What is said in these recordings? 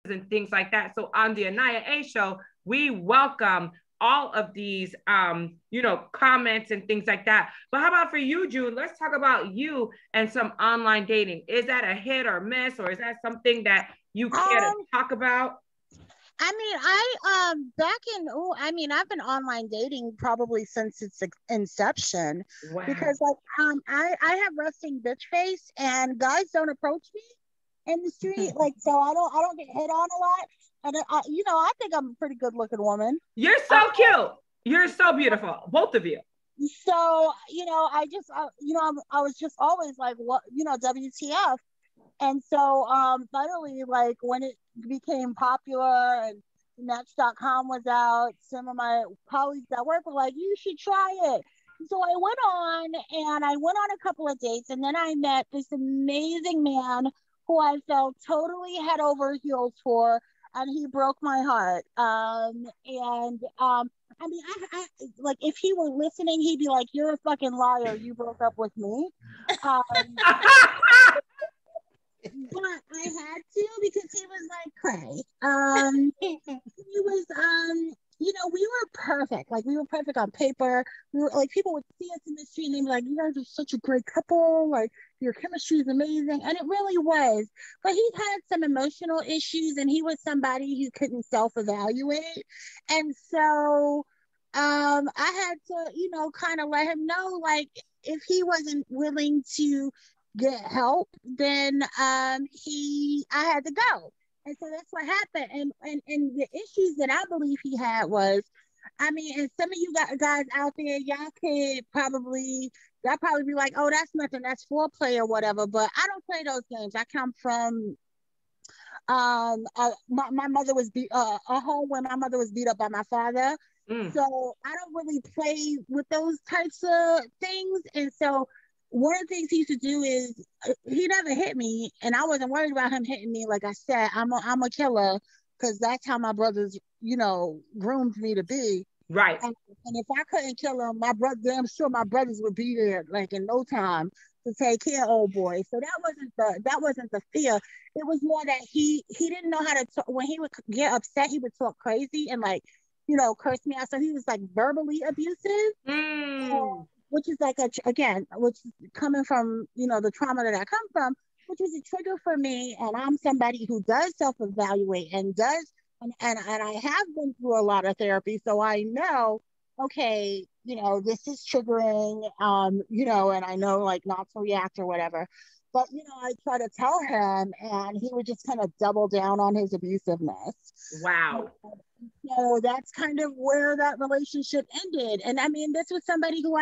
and things like that. So on the Anaya A show, we welcome all of these comments and things like that. But how about for you, June? Let's talk about you and some online dating. Is that a hit or miss, or is that something that you care to talk about? I mean, back in I've been online dating probably since its inception. Wow. Because I have resting bitch face, and guys don't approach me in the street, like, so I don't get hit on a lot. And I think I'm a pretty good looking woman. You're so cute. You're so beautiful, both of you. So I just I was just always like, what, WTF. And so finally, like, when it became popular and Match.com was out, some of my colleagues at work were like, you should try it. So I went on a couple of dates, and then I met this amazing man who I fell totally head over heels for, and he broke my heart. I mean, I like, if he were listening, he'd be like, "You're a fucking liar. You broke up with me." Um, but I had to, because he was like cray. He was we were perfect. Like, we were perfect on paper. We were like, people would see us in the street and they'd be like, "You guys are such a great couple. Like, your chemistry is amazing." And it really was. But he had some emotional issues, and he was somebody who couldn't self-evaluate. And so I had to, kind of let him know, like, if he wasn't willing to get help, then I had to go. And so that's what happened. And the issues that I believe he had was, I mean, and some of you guys out there, y'all probably be like, "Oh, that's nothing, that's foreplay or whatever." But I don't play those games. I come from my mother was a home where my mother was beat up by my father. So I don't really play with those types of things. And so one of the things he used to do is, he never hit me, and I wasn't worried about him hitting me. Like I said, I'm a killer, because that's how my brothers, groomed me to be. Right. And if I couldn't kill him, I'm sure my brothers would be there, like, in no time, to take care of old boy. So that wasn't the fear. It was more that he didn't know how to talk. When he would get upset, he would talk crazy and, like, curse me out. So he was, like, verbally abusive. Which is like, which is coming from, the trauma that I come from, which was a trigger for me. And I'm somebody who does self-evaluate and does, and I have been through a lot of therapy. So I know, okay, this is triggering, and I know, like, not to react or whatever. But, I try to tell him, and he would just kind of double down on his abusiveness. Wow. So that's kind of where that relationship ended. And I mean, this was somebody who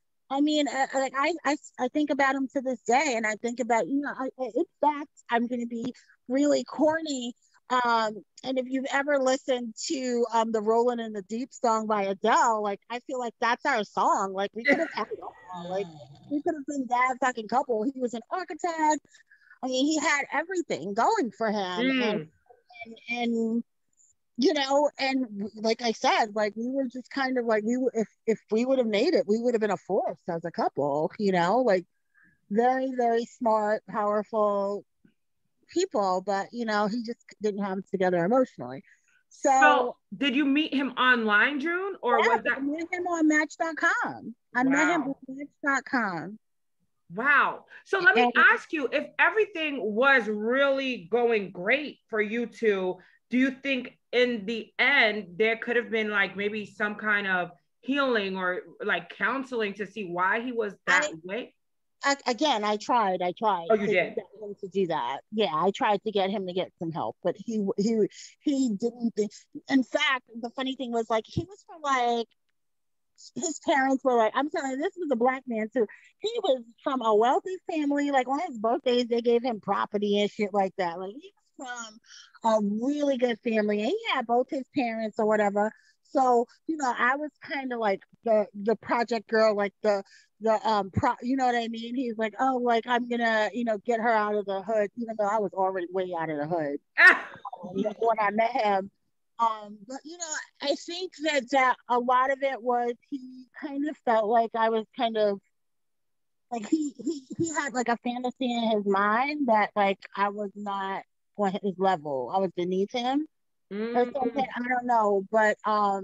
I think about him to this day, and I think about, in fact, I'm going to be really corny. And if you've ever listened to the Rolling in the Deep song by Adele, like, I feel like that's our song. Like, we could have had it all. Like, we could have been that fucking couple. He was an architect. I mean, he had everything going for him. And and like I said, like, we were just kind of like, if we would have made it, we would have been a force as a couple, like, very, very smart, powerful people. But he just didn't have it together emotionally. So did you meet him online, June, or was that? I met him on Match.com. I met him on Match.com. Wow. So let me ask you, if everything was really going great for you two, do you think in the end there could have been, like, maybe some kind of healing or, like, counseling to see why he was that way? I tried. Oh, you did? Get him to do that. Yeah, I tried to get him to get some help, but he didn't. In fact, the funny thing was, like, he was from, like, his parents were like, I'm telling you, this was a black man too. He was from a wealthy family. Like, on his birthdays, they gave him property and shit like that. Like, he was from a really good family, and he had both his parents or whatever. So, I was kind of like the project girl, like you know what I mean? He's like, "Oh, like, I'm gonna, get her out of the hood," even though I was already way out of the hood when I met him. But I think that a lot of it was, he kind of felt like I was kind of like, he had, like, a fantasy in his mind that, like, I was not on his level. I was beneath him or Mm. something. I don't know, but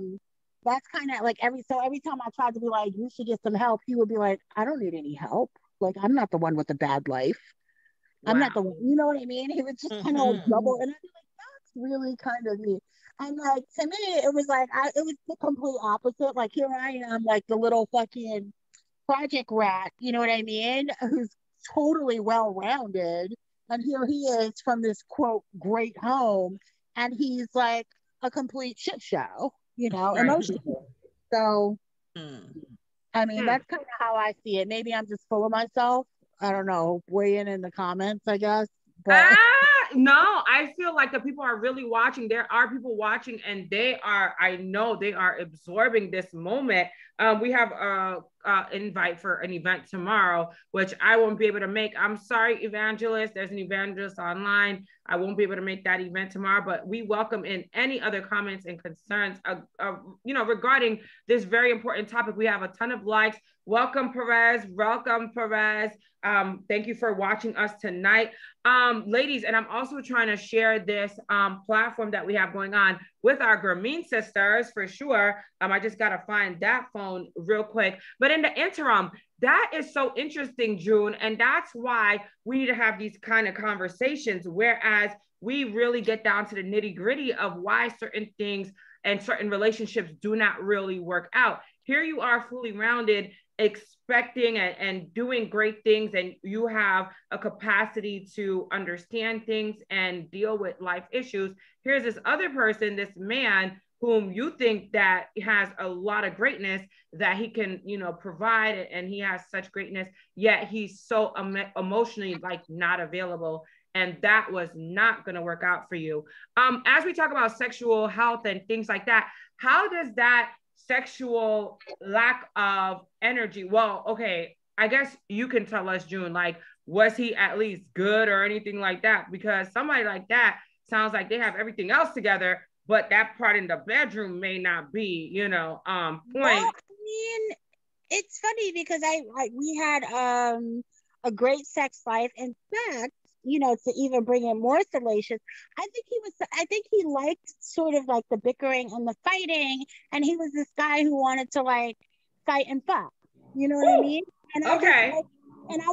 that's kind of like every time I tried to be like, you should get some help, he would be like, I don't need any help. Like, I'm not the one with the bad life. I'm not the Wow. one, you know what I mean? He was just kind of like Mm-hmm. double, and I'd be like, that's really kind of me. And like to me, it was like it was the complete opposite. Like here I am, like the little fucking project rat, you know what I mean? Who's totally well rounded, and here he is from this quote great home, and he's like a complete shit show, Right. emotionally. So Mm. I mean, Hmm. that's kind of how I see it. Maybe I'm just full of myself. I don't know. Weigh in the comments, I guess. But No, I feel like the people are really watching. There are people watching, and I know they are absorbing this moment. We have a invite for an event tomorrow, which I won't be able to make. I'm sorry, evangelist. There's an evangelist online. I won't be able to make that event tomorrow, but we welcome in any other comments and concerns, regarding this very important topic. We have a ton of likes. Welcome, Perez. Welcome, Perez. Thank you for watching us tonight, ladies. And I'm also trying to share this platform that we have going on with our Grameen sisters for sure. I just got to find that phone real quick. But in the interim, that is so interesting, June. And that's why we need to have these kind of conversations, whereas we really get down to the nitty gritty of why certain things and certain relationships do not really work out. Here you are fully rounded, expecting and doing great things, and you have a capacity to understand things and deal with life issues. Here's this other person, this man, whom you think that has a lot of greatness that he can, provide, and he has such greatness, yet he's so emotionally like not available. And that was not going to work out for you. As we talk about sexual health and things like that, how does that sexual lack of energy, well, okay, I guess you can tell us, June, like, was he at least good or anything like that? Because somebody like that sounds like they have everything else together, but that part in the bedroom may not be, well, point. I mean, it's funny because we had a great sex life. In fact, to even bring in more salacious, I think he liked sort of like the bickering and the fighting, and he was this guy who wanted to like fight and fuck. You know what I Ooh, mean? And I just okay. like, and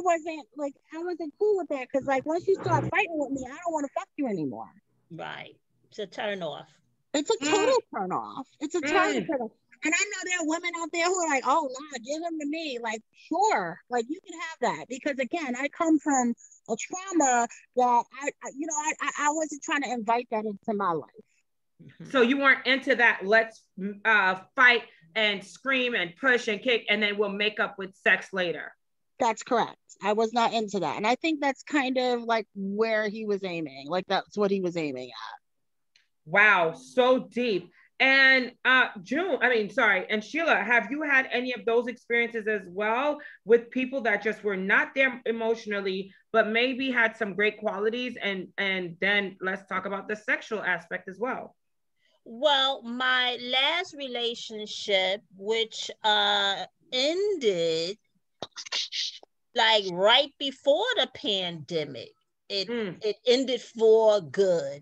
I wasn't cool with that because like once you start fighting with me, I don't want to fuck you anymore. Right. It's a turn off. It's a Mm, total turn off. It's a total mm. turn off. And I know there are women out there who are like, oh, nah, give them to me. Like, sure, like you can have that. Because again, I come from a trauma that I wasn't trying to invite that into my life. So you weren't into that, let's fight and scream and push and kick, and then we'll make up with sex later. That's correct. I was not into that. And I think that's kind of like where he was aiming. Like, that's what he was aiming at. Wow, so deep. And June, I mean, sorry, and Sheila, have you had any of those experiences as well with people that just were not there emotionally, but maybe had some great qualities? And then let's talk about the sexual aspect as well. Well, my last relationship, which ended like right before the pandemic, it Mm. it ended for good.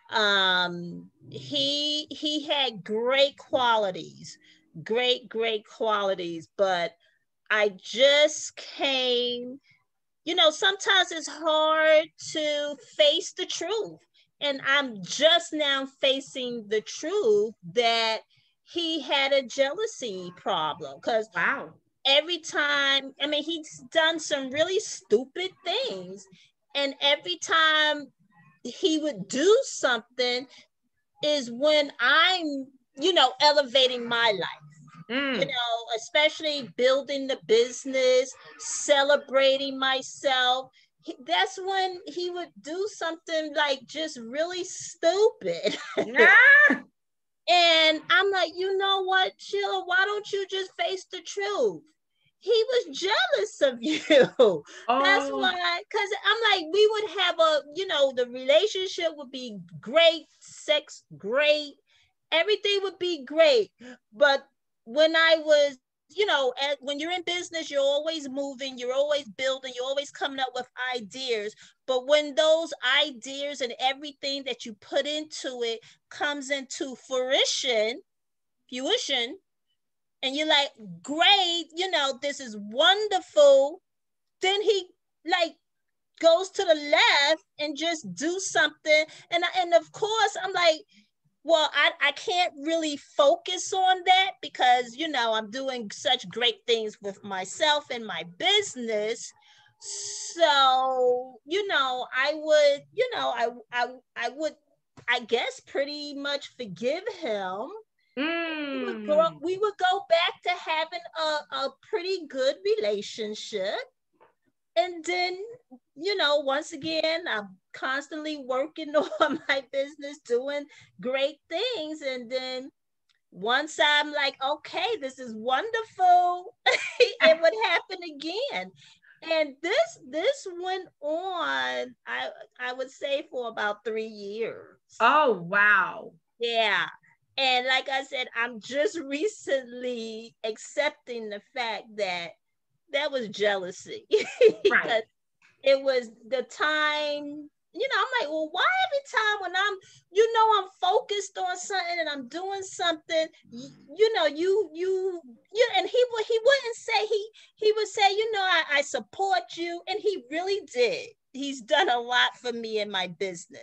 He had great qualities, great qualities, but I just came, sometimes it's hard to face the truth. And I'm just now facing the truth that he had a jealousy problem. Because Wow. every time, I mean, he's done some really stupid things. And every time he would do something is when I'm, elevating my life, Mm. especially building the business, celebrating myself. That's when he would do something like just really stupid. Ah! And I'm like, you know what, Sheila, why don't you just face the truth? He was jealous of you. That's Oh, why, because I'm like, we would have the relationship would be great, sex great, everything would be great. But when I was you know, when you're in business, you're always moving, you're always building, you're always coming up with ideas. But when those ideas and everything that you put into it comes into fruition, and you're like, great, you know, this is wonderful. Then he like goes to the left and just do something. And of course, I'm like, well, I can't really focus on that because, you know, I'm doing such great things with myself and my business. So, you know, I would, you know, I would, I guess, pretty much forgive him. We would go back to having a pretty good relationship. And then, you know, once again, I'm constantly working on my business, doing great things. And then once I'm like, okay, this is wonderful, it would happen again. And this went on, I would say, for about 3 years. Oh, wow. Yeah. And like I said, I'm just recently accepting the fact that that was jealousy. Because Right. it was the time, you know, I'm like, well, why every time when I'm, you know, I'm focused on something and I'm doing something, you know, you, and he wouldn't say, he would say, you know, I support you. And he really did. He's done a lot for me in my business.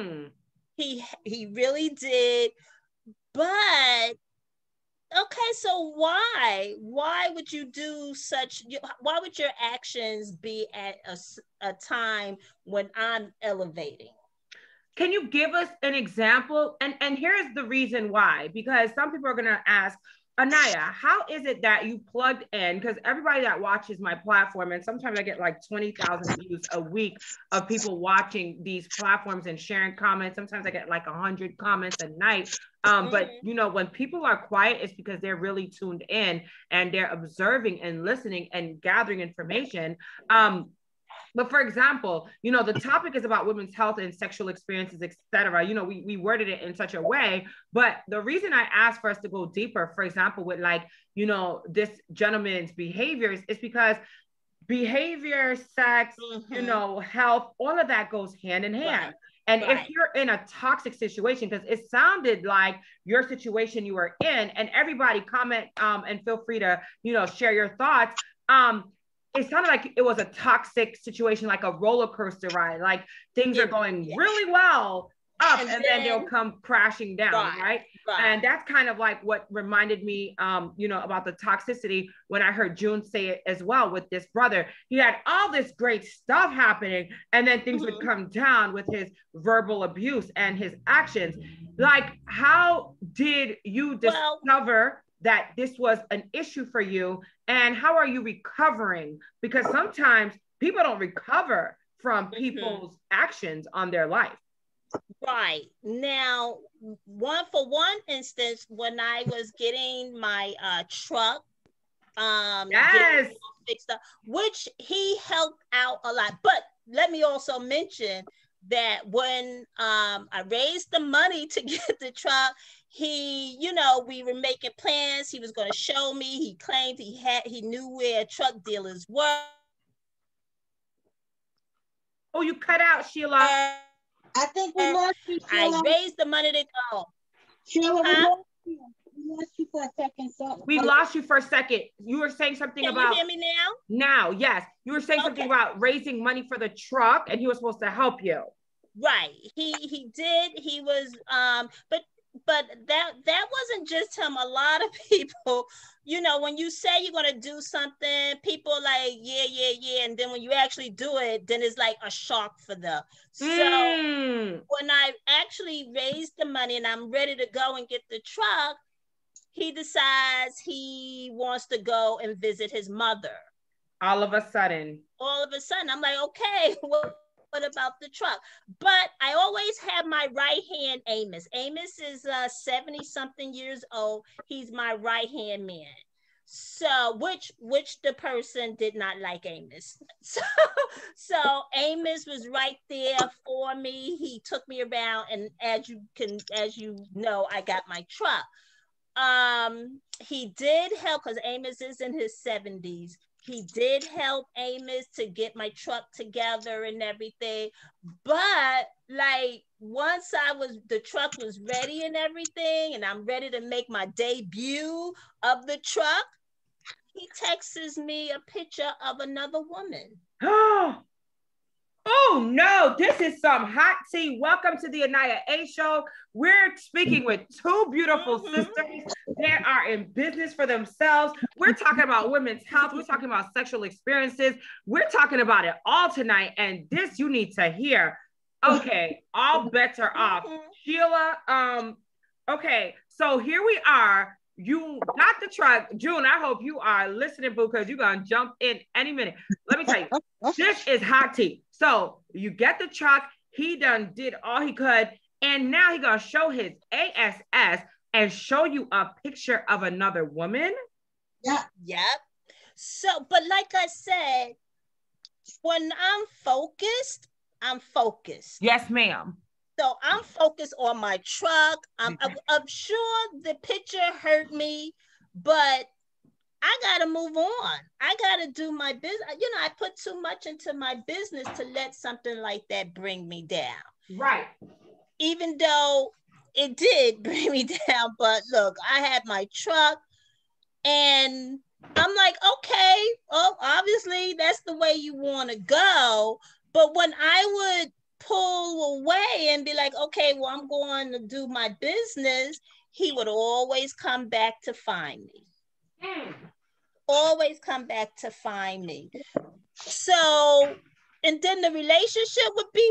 He really did. But okay, so why would you do such, why would your actions be at a time when I'm elevating? Can you give us an example? And here's the reason why, because some people are going to ask, Anaya, how is it that you plugged in? Because everybody that watches my platform, and sometimes I get like 20,000 views a week of people watching these platforms and sharing comments. Sometimes I get like 100 comments a night. But you know, when people are quiet, it's because they're really tuned in and they're observing and listening and gathering information. But for example, you know, the topic is about women's health and sexual experiences, etc. You know, we worded it in such a way, but the reason I asked for us to go deeper, for example, with like, you know, this gentleman's behaviors is because behavior, sex, you know, health, all of that goes hand in hand. And if you're in a toxic situation, because it sounded like your situation you were in, and everybody comment and feel free to, you know, share your thoughts. It sounded like it was a toxic situation, like a roller coaster ride. Like things are going really well up and then they'll come crashing down, right? And that's kind of like what reminded me, you know, about the toxicity when I heard June say it as well with this brother. He had all this great stuff happening and then things would come down with his verbal abuse and his actions. Like, how did you discover that this was an issue for you, and how are you recovering? Because sometimes people don't recover from people's actions on their life. Right. Now, one instance, when I was getting my truck fixed up, which he helped out a lot. But let me also mention that when I raised the money to get the truck, he, you know, we were making plans. He was going to show me. He claimed he knew where truck dealers were. Oh, you cut out, Sheila. I think we lost you, Sheila. I raised the money to go. Sheila, we lost you for a second. So we lost you for a second. You were saying something Can about. You hear me now? Now, yes. You were saying something about raising money for the truck, and he was supposed to help you. Right. He did. He was but that wasn't just him. A lot of people, you know, when you say you're going to do something, people are like, yeah. And then when you actually do it, then it's like a shock for them. So when I actually raised the money and I'm ready to go and get the truck, he decides he wants to go and visit his mother. All of a sudden, I'm like, okay, well, what about the truck? But I always have my right hand, Amos. Amos is 70 something years old. He's my right hand man. So which the person did not like Amos. So Amos was right there for me. He took me around, and as you know, I got my truck. he did help because Amos is in his 70s. He did help Amos to get my truck together and everything. But like once the truck was ready and everything, and I'm ready to make my debut of the truck, he texts me a picture of another woman. Oh no, this is some hot tea. Welcome to the Anaya A Show. We're speaking with two beautiful sisters that are in business for themselves. We're talking about women's health. We're talking about sexual experiences. We're talking about it all tonight. And this you need to hear. Okay, all bets are off. Sheila, okay, so here we are. You got the truck. June, I hope you are listening, boo, because you're going to jump in any minute. Let me tell you, this is hot tea. So you get the truck. He done did all he could. And now he going to show his ASS and show you a picture of another woman. Yeah. Yep. So, but like I said, when I'm focused, I'm focused. Yes, ma'am. So I'm focused on my truck. I'm sure the picture hurt me, but I got to move on. I got to do my business. You know, I put too much into my business to let something like that bring me down. Right. Even though it did bring me down, but look, I had my truck and I'm like, okay, oh, obviously that's the way you want to go. But when I would pull away and be like, okay, well, I'm going to do my business, he would always come back to find me. Always come back to find me. So, and then the relationship would be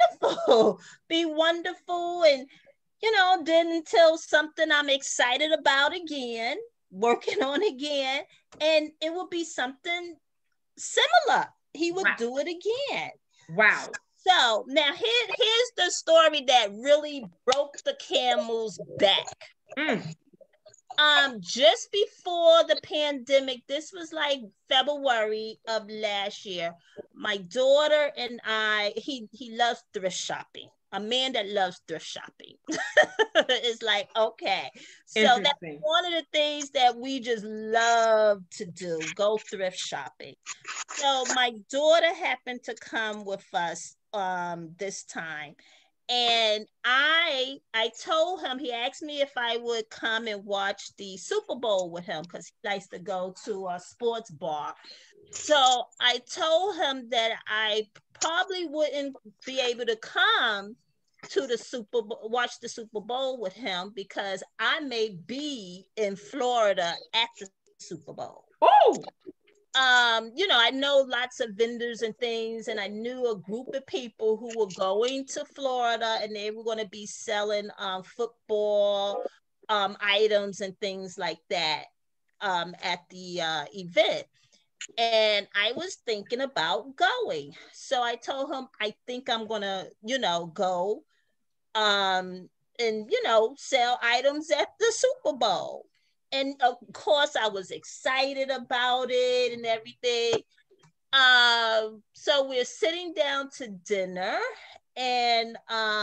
wonderful. And, you know, then until something I'm excited about again, working on again, and it would be something similar. He would do it again. Wow. So now here's the story that really broke the camel's back. Just before the pandemic, this was like February of last year, my daughter and I, he loves thrift shopping. A man that loves thrift shopping. It's like, okay. So that's one of the things that we just love to do, go thrift shopping. So my daughter happened to come with us this time. And I told him, he asked me if I would come and watch the Super Bowl with him because he likes to go to a sports bar. So I told him that I probably wouldn't be able to come to the Super Bowl, watch the Super Bowl with him because I may be in Florida at the Super Bowl. Oh! You know, I know lots of vendors and things, and I knew a group of people who were going to Florida and they were going to be selling football items and things like that at the event. And I was thinking about going. So I told him, I think I'm going to, you know, go and, you know, sell items at the Super Bowl. And of course, I was excited about it and everything. So we're sitting down to dinner, and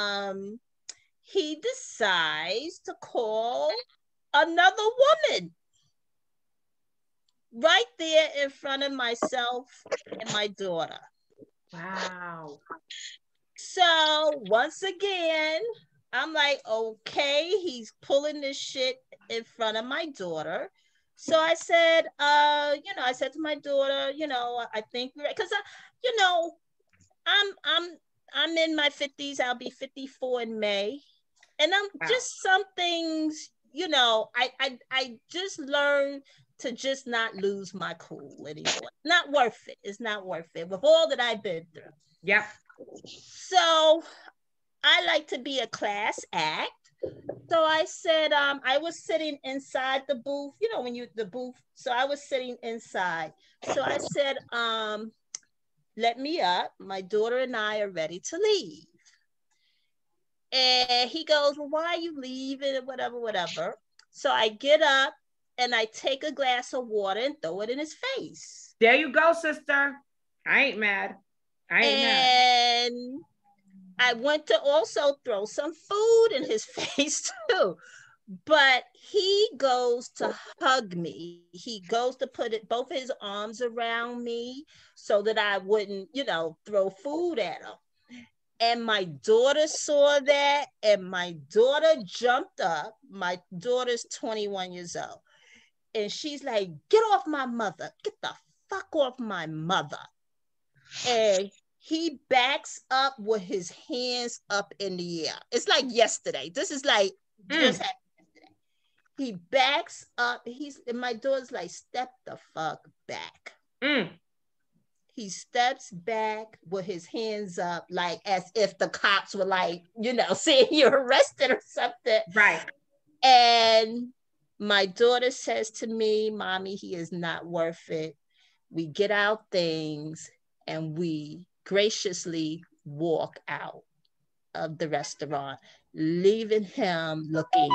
he decides to call another woman right there in front of myself and my daughter. Wow. So once again, I'm like, okay, he's pulling this shit in front of my daughter. So I said, you know, I said to my daughter, you know, I think, because, you know, I'm in my 50s. I'll be 54 in May. And I'm just some things, you know, I just learned to just not lose my cool anymore. Not worth it. It's not worth it with all that I've been through. Yep. So I like to be a class act. So I said, I was sitting inside the booth, you know, when the booth. So I was sitting inside. So I said, let me up. My daughter and I are ready to leave. And he goes, well, why are you leaving? Whatever. So I get up and I take a glass of water and throw it in his face. There you go, sister. I ain't mad. And I went to also throw some food in his face too. But he goes to hug me. He goes to put both his arms around me so that I wouldn't, throw food at him. And my daughter saw that, and my daughter jumped up. My daughter's 21 years old. And she's like, get off my mother. Get the fuck off my mother. And he backs up with his hands up in the air. It's like yesterday. This is like just happened yesterday. He backs up. And my daughter's like, step the fuck back. He steps back with his hands up, like as if the cops were like, saying you're arrested or something. Right. And my daughter says to me, Mommy, he is not worth it. We get our things and we graciously walk out of the restaurant, leaving him looking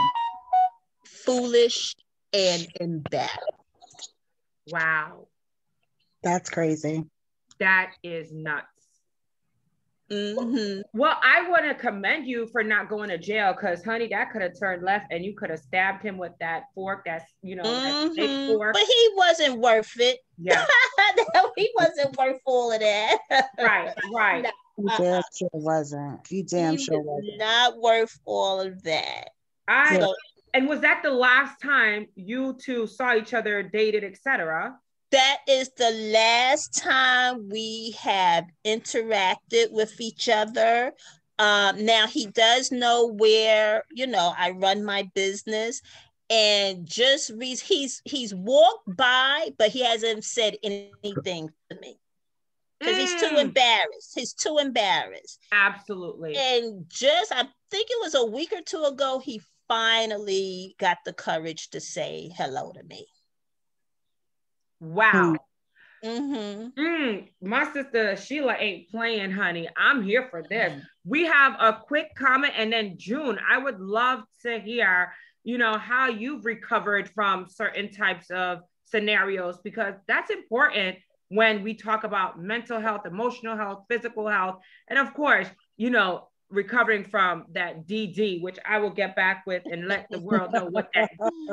foolish and embarrassed. Wow. That's crazy. That is nuts. Mm-hmm. Well, I want to commend you for not going to jail, because honey, that could have turned left and you could have stabbed him with that fork. That's, that big fork. But he wasn't worth it. Yeah. No, he wasn't worth all of that. Right. No. You damn sure wasn't. You damn sure wasn't. Not worth all of that. And was that the last time you two saw each other, dated, etc.? That is the last time we have interacted with each other. Now he does know where, I run my business, and just he's walked by, but he hasn't said anything to me because he's too embarrassed. He's too embarrassed. Absolutely. And I think it was a week or two ago, he finally got the courage to say hello to me. Wow. Mm-hmm. My sister Sheila ain't playing, honey. I'm here for this. We have a quick comment, and then June, I would love to hear, how you've recovered from certain types of scenarios, because that's important when we talk about mental health, emotional health, physical health, and of course, recovering from that DD, which I will get back with and let the world know what that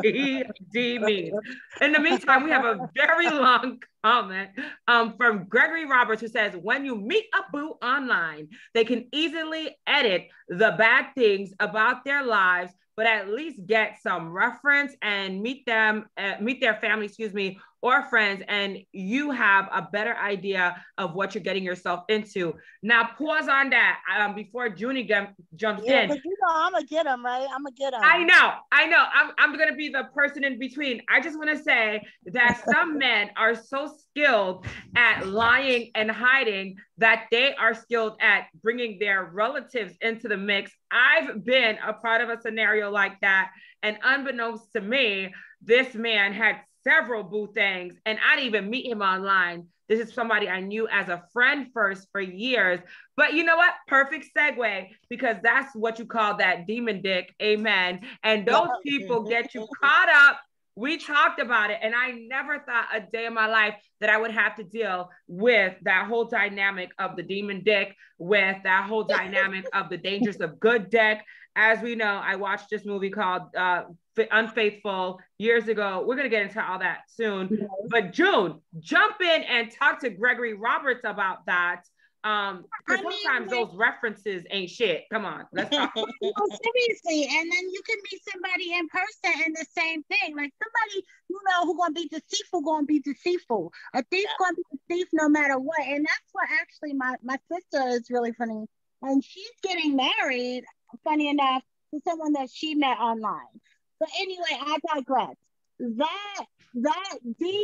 DD means. In the meantime, we have a very long comment from Gregory Roberts, who says, when you meet a boo online, they can easily edit the bad things about their lives, but at least get some reference and meet their family, or friends, and you have a better idea of what you're getting yourself into. Now, pause on that before Junie jumps in. But I'm gonna get him, right? I'm gonna get him. I know. I'm gonna be the person in between. I just want to say that some men are so skilled at lying and hiding that they are skilled at bringing their relatives into the mix. I've been a part of a scenario like that, and unbeknownst to me, this man had several boo things, and I didn't even meet him online. This is somebody I knew as a friend first for years. But you know what? Perfect segue, because that's what you call that demon dick. Amen. And those people get you caught up. We talked about it, and I never thought a day in my life that I would have to deal with that whole dynamic of the demon dick, with that whole dynamic of the dangers of good dick. As we know, I watched this movie called Unfaithful years ago. We're going to get into all that soon. But June, jump in and talk to Gregory Roberts about that. Because sometimes those references ain't shit. Come on, let's talk. Seriously, and then you can meet somebody in person and the same thing. Like somebody, who's gonna be deceitful. A thief gonna be a thief no matter what. And that's what actually my sister is really funny. And she's getting married, funny enough, to someone that she met online. But anyway, I digress. That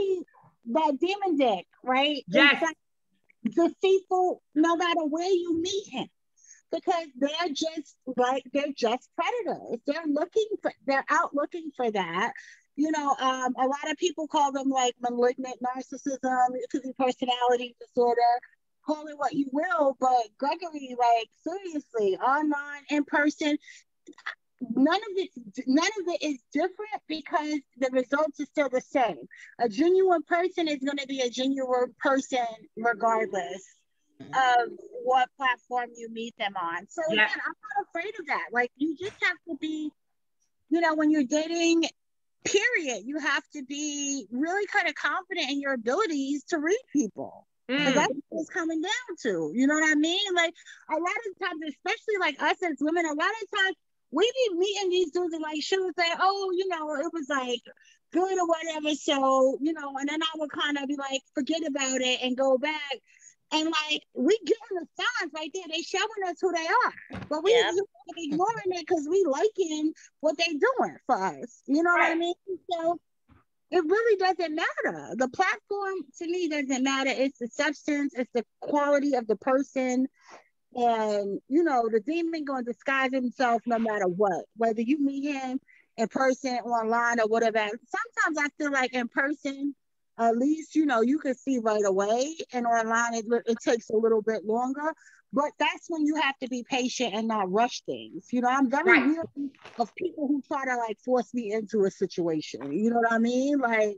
demon dick, right? Yes. Deceitful no matter where you meet him, because they're just predators. They're out looking for that. A lot of people call them like malignant narcissism. It could be personality disorder, call it what you will, but Gregory, like, seriously, online, in person, none of it is different, because the results are still the same. A genuine person is going to be a genuine person regardless of what platform you meet them on. So again, I'm not afraid of that. Like, you just have to be when you're dating, period, you have to be really kind of confident in your abilities to read people. Because that's what it's coming down to. You know what I mean? Like, a lot of times, especially like us as women, a lot of times we be meeting these dudes and like, she would say, oh, it was like good or whatever. So, and then I would kind of be like, forget about it and go back. And like, we getting the signs right there. They showing us who they are. But we ignoring it because we liking what they doing for us. You know what I mean? So it really doesn't matter. The platform to me doesn't matter. It's the substance, it's the quality of the person. And the demon gonna disguise himself no matter what. Whether you meet him in person, online, or whatever. Sometimes I feel like in person, at least, you can see right away. And online, it takes a little bit longer. But that's when you have to be patient and not rush things. I'm very weary of people who try to like force me into a situation. You know what I mean? Like,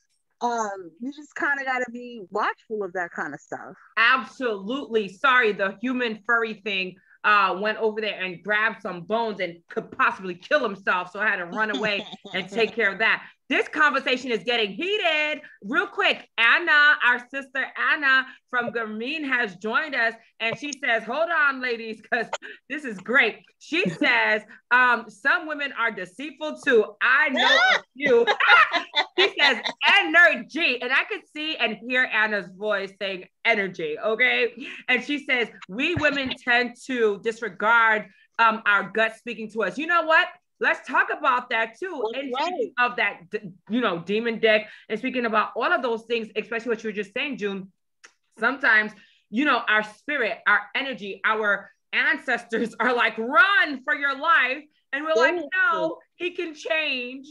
you just kind of got to be watchful of that kind of stuff. Absolutely. Sorry, the human furry thing went over there and grabbed some bones and could possibly kill himself. So I had to run away and take care of that. This conversation is getting heated. Real quick, Anna, our sister Anna from Gameen has joined us, and she says, hold on, ladies, because this is great. She says, some women are deceitful too. I know a few. She says, energy. And I could see and hear Anna's voice saying energy, okay? And she says, we women tend to disregard our gut speaking to us. You know what? Let's talk about that too. And speaking of that, demon dick, and speaking about all of those things, especially what you were just saying, June, sometimes, our spirit, our energy, our ancestors are like, run for your life. And we're like, no, he can change.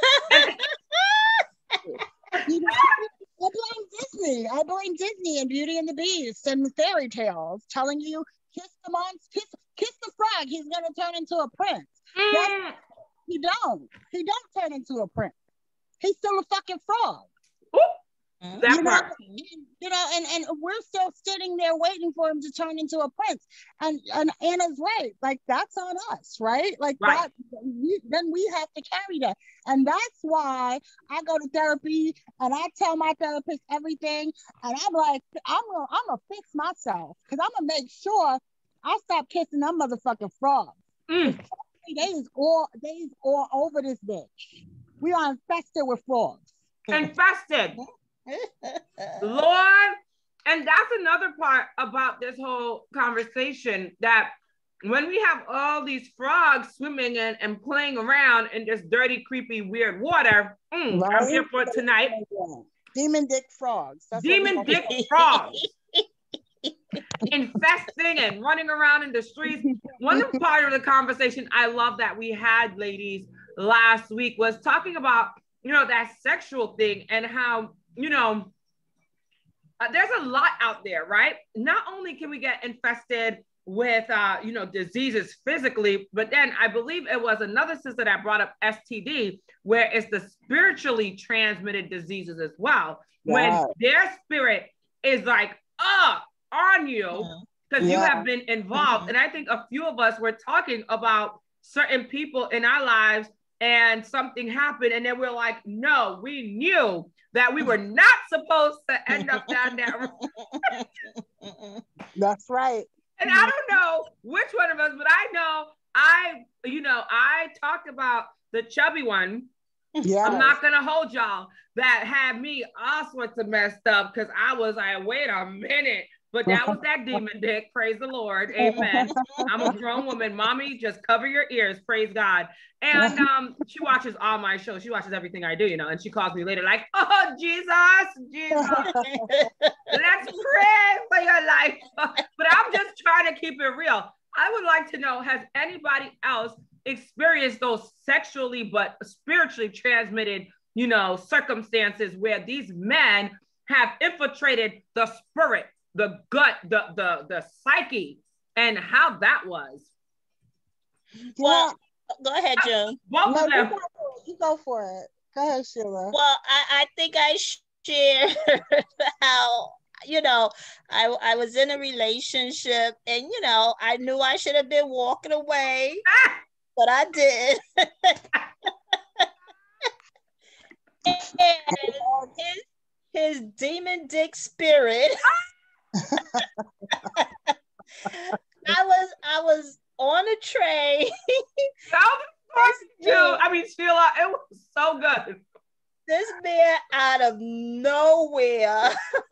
I blame Disney and Beauty and the Beast and fairy tales telling you, kiss the frog, he's going to turn into a prince. He don't turn into a prince. He's still a fucking frog. That part. And we're still sitting there waiting for him to turn into a prince. And Anna's right. Like, that's on us, right? Like, that. Then we have to carry that. And that's why I go to therapy and I tell my therapist everything. And I'm like, I'm gonna fix myself because I'm gonna make sure I stop kissing them motherfucking frogs. They is all over this bitch. We are infested with frogs. Infested. Lord. And that's another part about this whole conversation, that when we have all these frogs swimming and playing around in this dirty, creepy, weird water, I'm here for it tonight. Demon dick frogs. Demon dick frogs. Infesting and running around in the streets. One part of the conversation I love that we had, ladies, last week was talking about, that sexual thing and how, there's a lot out there, right? Not only can we get infested with, diseases physically, but then I believe it was another sister that brought up STD, where it's the spiritually transmitted diseases as well. When their spirit is like, on you, because you have been involved. And I think a few of us were talking about certain people in our lives and something happened. And then we're like, no, we knew that we were not supposed to end up down that road. That's right. And I don't know which one of us, but I know I talked about the chubby one. Yeah, I'm not gonna hold y'all, that had me all sorts of messed up because I was like, wait a minute. But that was that demon dick. Praise the Lord. Amen. I'm a grown woman. Mommy, just cover your ears. Praise God. And she watches all my shows. She watches everything I do, and she calls me later like, oh, Jesus. Let's pray for your life. But I'm just trying to keep it real. I would like to know, has anybody else experienced those sexually but spiritually transmitted, circumstances where these men have infiltrated the spirit, the gut, the psyche, and how that was? Well, go ahead, Joe. Both of them. You go for it. Go ahead, Sheila. Well, I think I shared how, I was in a relationship and, I knew I should have been walking away, but I did. And his demon dick spirit. I was on a train. I mean, Sheila, it was so good. This man out of nowhere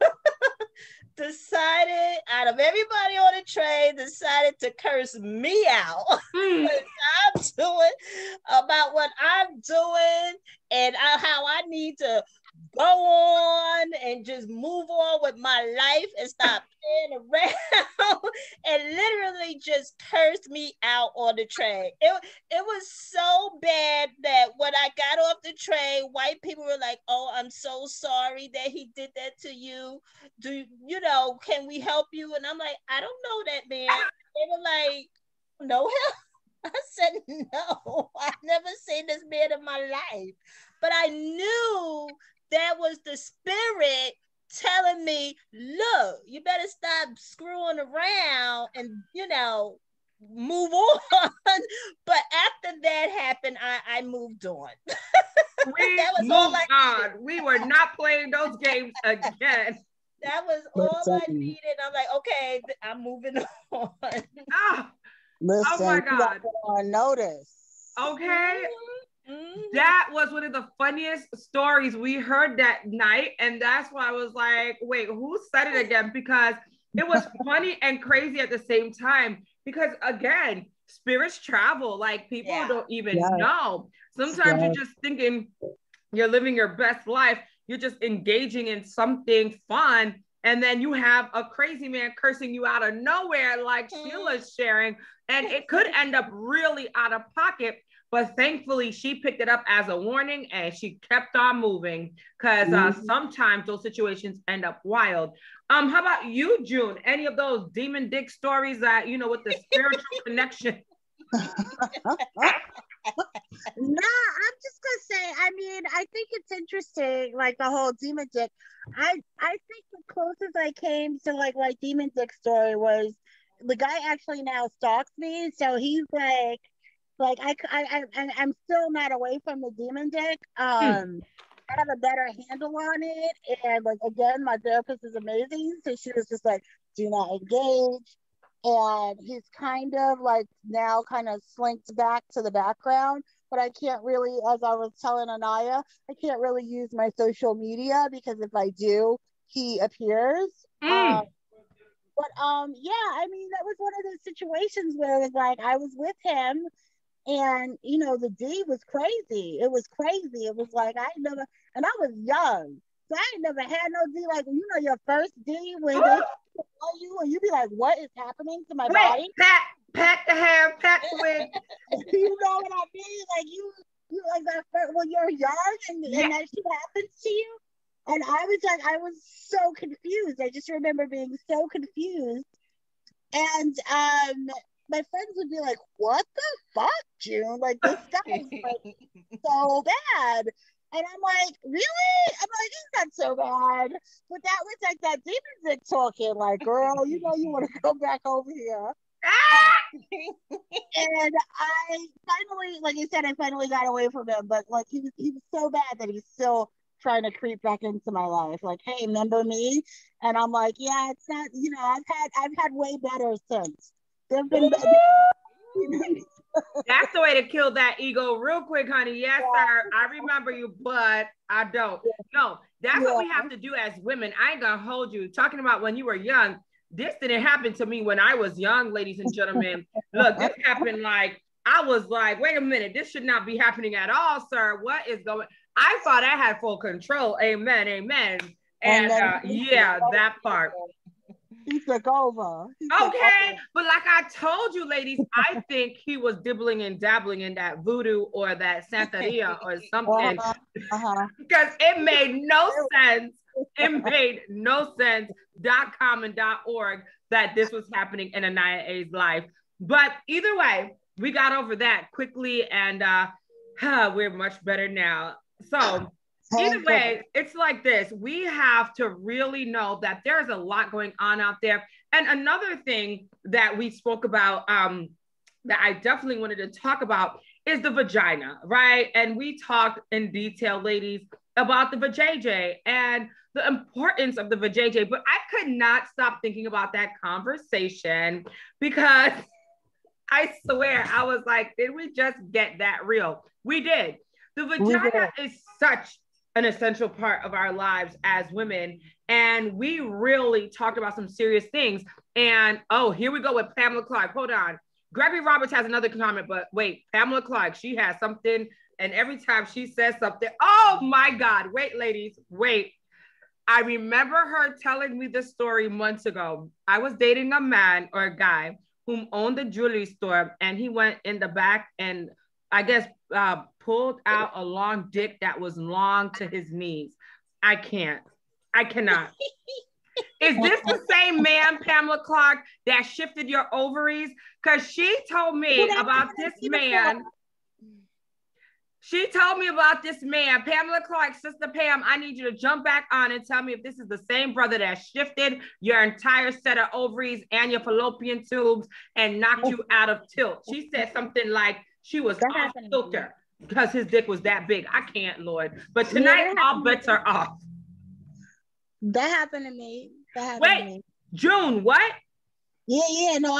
decided, out of everybody on the train, decided to curse me out. I'm doing about what I'm doing and how I need to go on and just move on with my life and stop playing around, and literally just cursed me out on the train. It was so bad that when I got off the train, white people were like, "Oh, I'm so sorry that he did that to you. Can we help you?" And I'm like, "I don't know that man." They were like, "No help." I said, "No, I've never seen this man in my life." But I knew that was the spirit telling me, look, you better stop screwing around and, move on. But after that happened, I moved on. We moved on. We were not playing those games again. That was all I needed. I'm like, okay, I'm moving on. Listen, oh my God. On notice. Okay. That was one of the funniest stories we heard that night. And that's why I was like, wait, who said it again? Because it was funny and crazy at the same time. Because again, spirits travel. Like people don't even know. Sometimes you're just thinking you're living your best life. You're just engaging in something fun. And then you have a crazy man cursing you out of nowhere, like Sheila's sharing. And it could end up really out of pocket. But thankfully, she picked it up as a warning and she kept on moving, because sometimes those situations end up wild. How about you, June? Any of those demon dick stories that, with the spiritual connection? No, I'm just gonna say, I think it's interesting, like the whole demon dick. I think the closest I came to like my demon dick story was the guy actually now stalks me, so he's like I'm still not away from the demon dick. I have a better handle on it, and like again, my therapist is amazing, so she was just like, do not engage. And he's kind of like now kind of slinked back to the background, but I can't really, as I was telling Anaya, I can't really use my social media because if I do, he appears. That was one of those situations where it was like I was with him and the D was crazy. It was crazy. It was like I was young. So I ain't never had no D, like your first D when they tell you and you be like, what is happening to my body? Pat the hair, pat the wig. You know what I mean? Like you like that when you're young and that shit happens to you. And I was so confused. I just remember being so confused. And my friends would be like, what the fuck, June? Like this guy is like so bad. And I'm like, really? I'm like, it's not so bad. But that was like that demon dick talking, like, girl, you want to come back over here. And I finally, like I said, I finally got away from him. But like he was so bad that he's still trying to creep back into my life. Like, hey, remember me? And I'm like, yeah, it's not, I've had way better since. There've been That's the way to kill that ego real quick, honey. Yes, sir. I remember you, but I don't. No, that's what we have to do as women. I ain't gonna hold you. Talking about when you were young, this didn't happen to me when I was young, ladies and gentlemen. Look, this happened like, I was like, wait a minute, this should not be happening at all, sir. What is going? I thought I had full control. Amen, amen. And that part. He took over. But like I told you, ladies, I think he was dibbling and dabbling in that voodoo or that Santeria or something. Because it made no sense. It made no sense. .com and .org that this was happening in Anaya A's life. But either way, we got over that quickly, and we're much better now. So either way, it's like this. We have to really know that there's a lot going on out there. And another thing that we spoke about that I definitely wanted to talk about is the vagina, right? And we talked in detail, ladies, about the vajayjay and the importance of the vajayjay, but I could not stop thinking about that conversation because I swear I was like, did we just get that real? We did. The vagina is such an essential part of our lives as women, and we really talked about some serious things. And oh, here we go with Pamela Clark. Hold on. Gregory Roberts has another comment, but wait, Pamela Clark, she has something. And every time she says something, oh my God, wait, ladies, wait. I remember her telling me this story months ago. I was dating a man or a guy whom owned a jewelry store, and he went in the back and I guess pulled out a long dick that was long to his knees. I cannot. Is this the same man, Pamela Clark, that shifted your ovaries? Because she told me about this man. She told me about this man, Pamela Clark, Sister Pam. I need you to jump back on and tell me if this is the same brother that shifted your entire set of ovaries and your fallopian tubes and knocked you out of tilt. She said something like she was off filter because his dick was that big. I can't, Lord. But tonight, all bets are off. That happened to me. Wait, June, what? Yeah, no,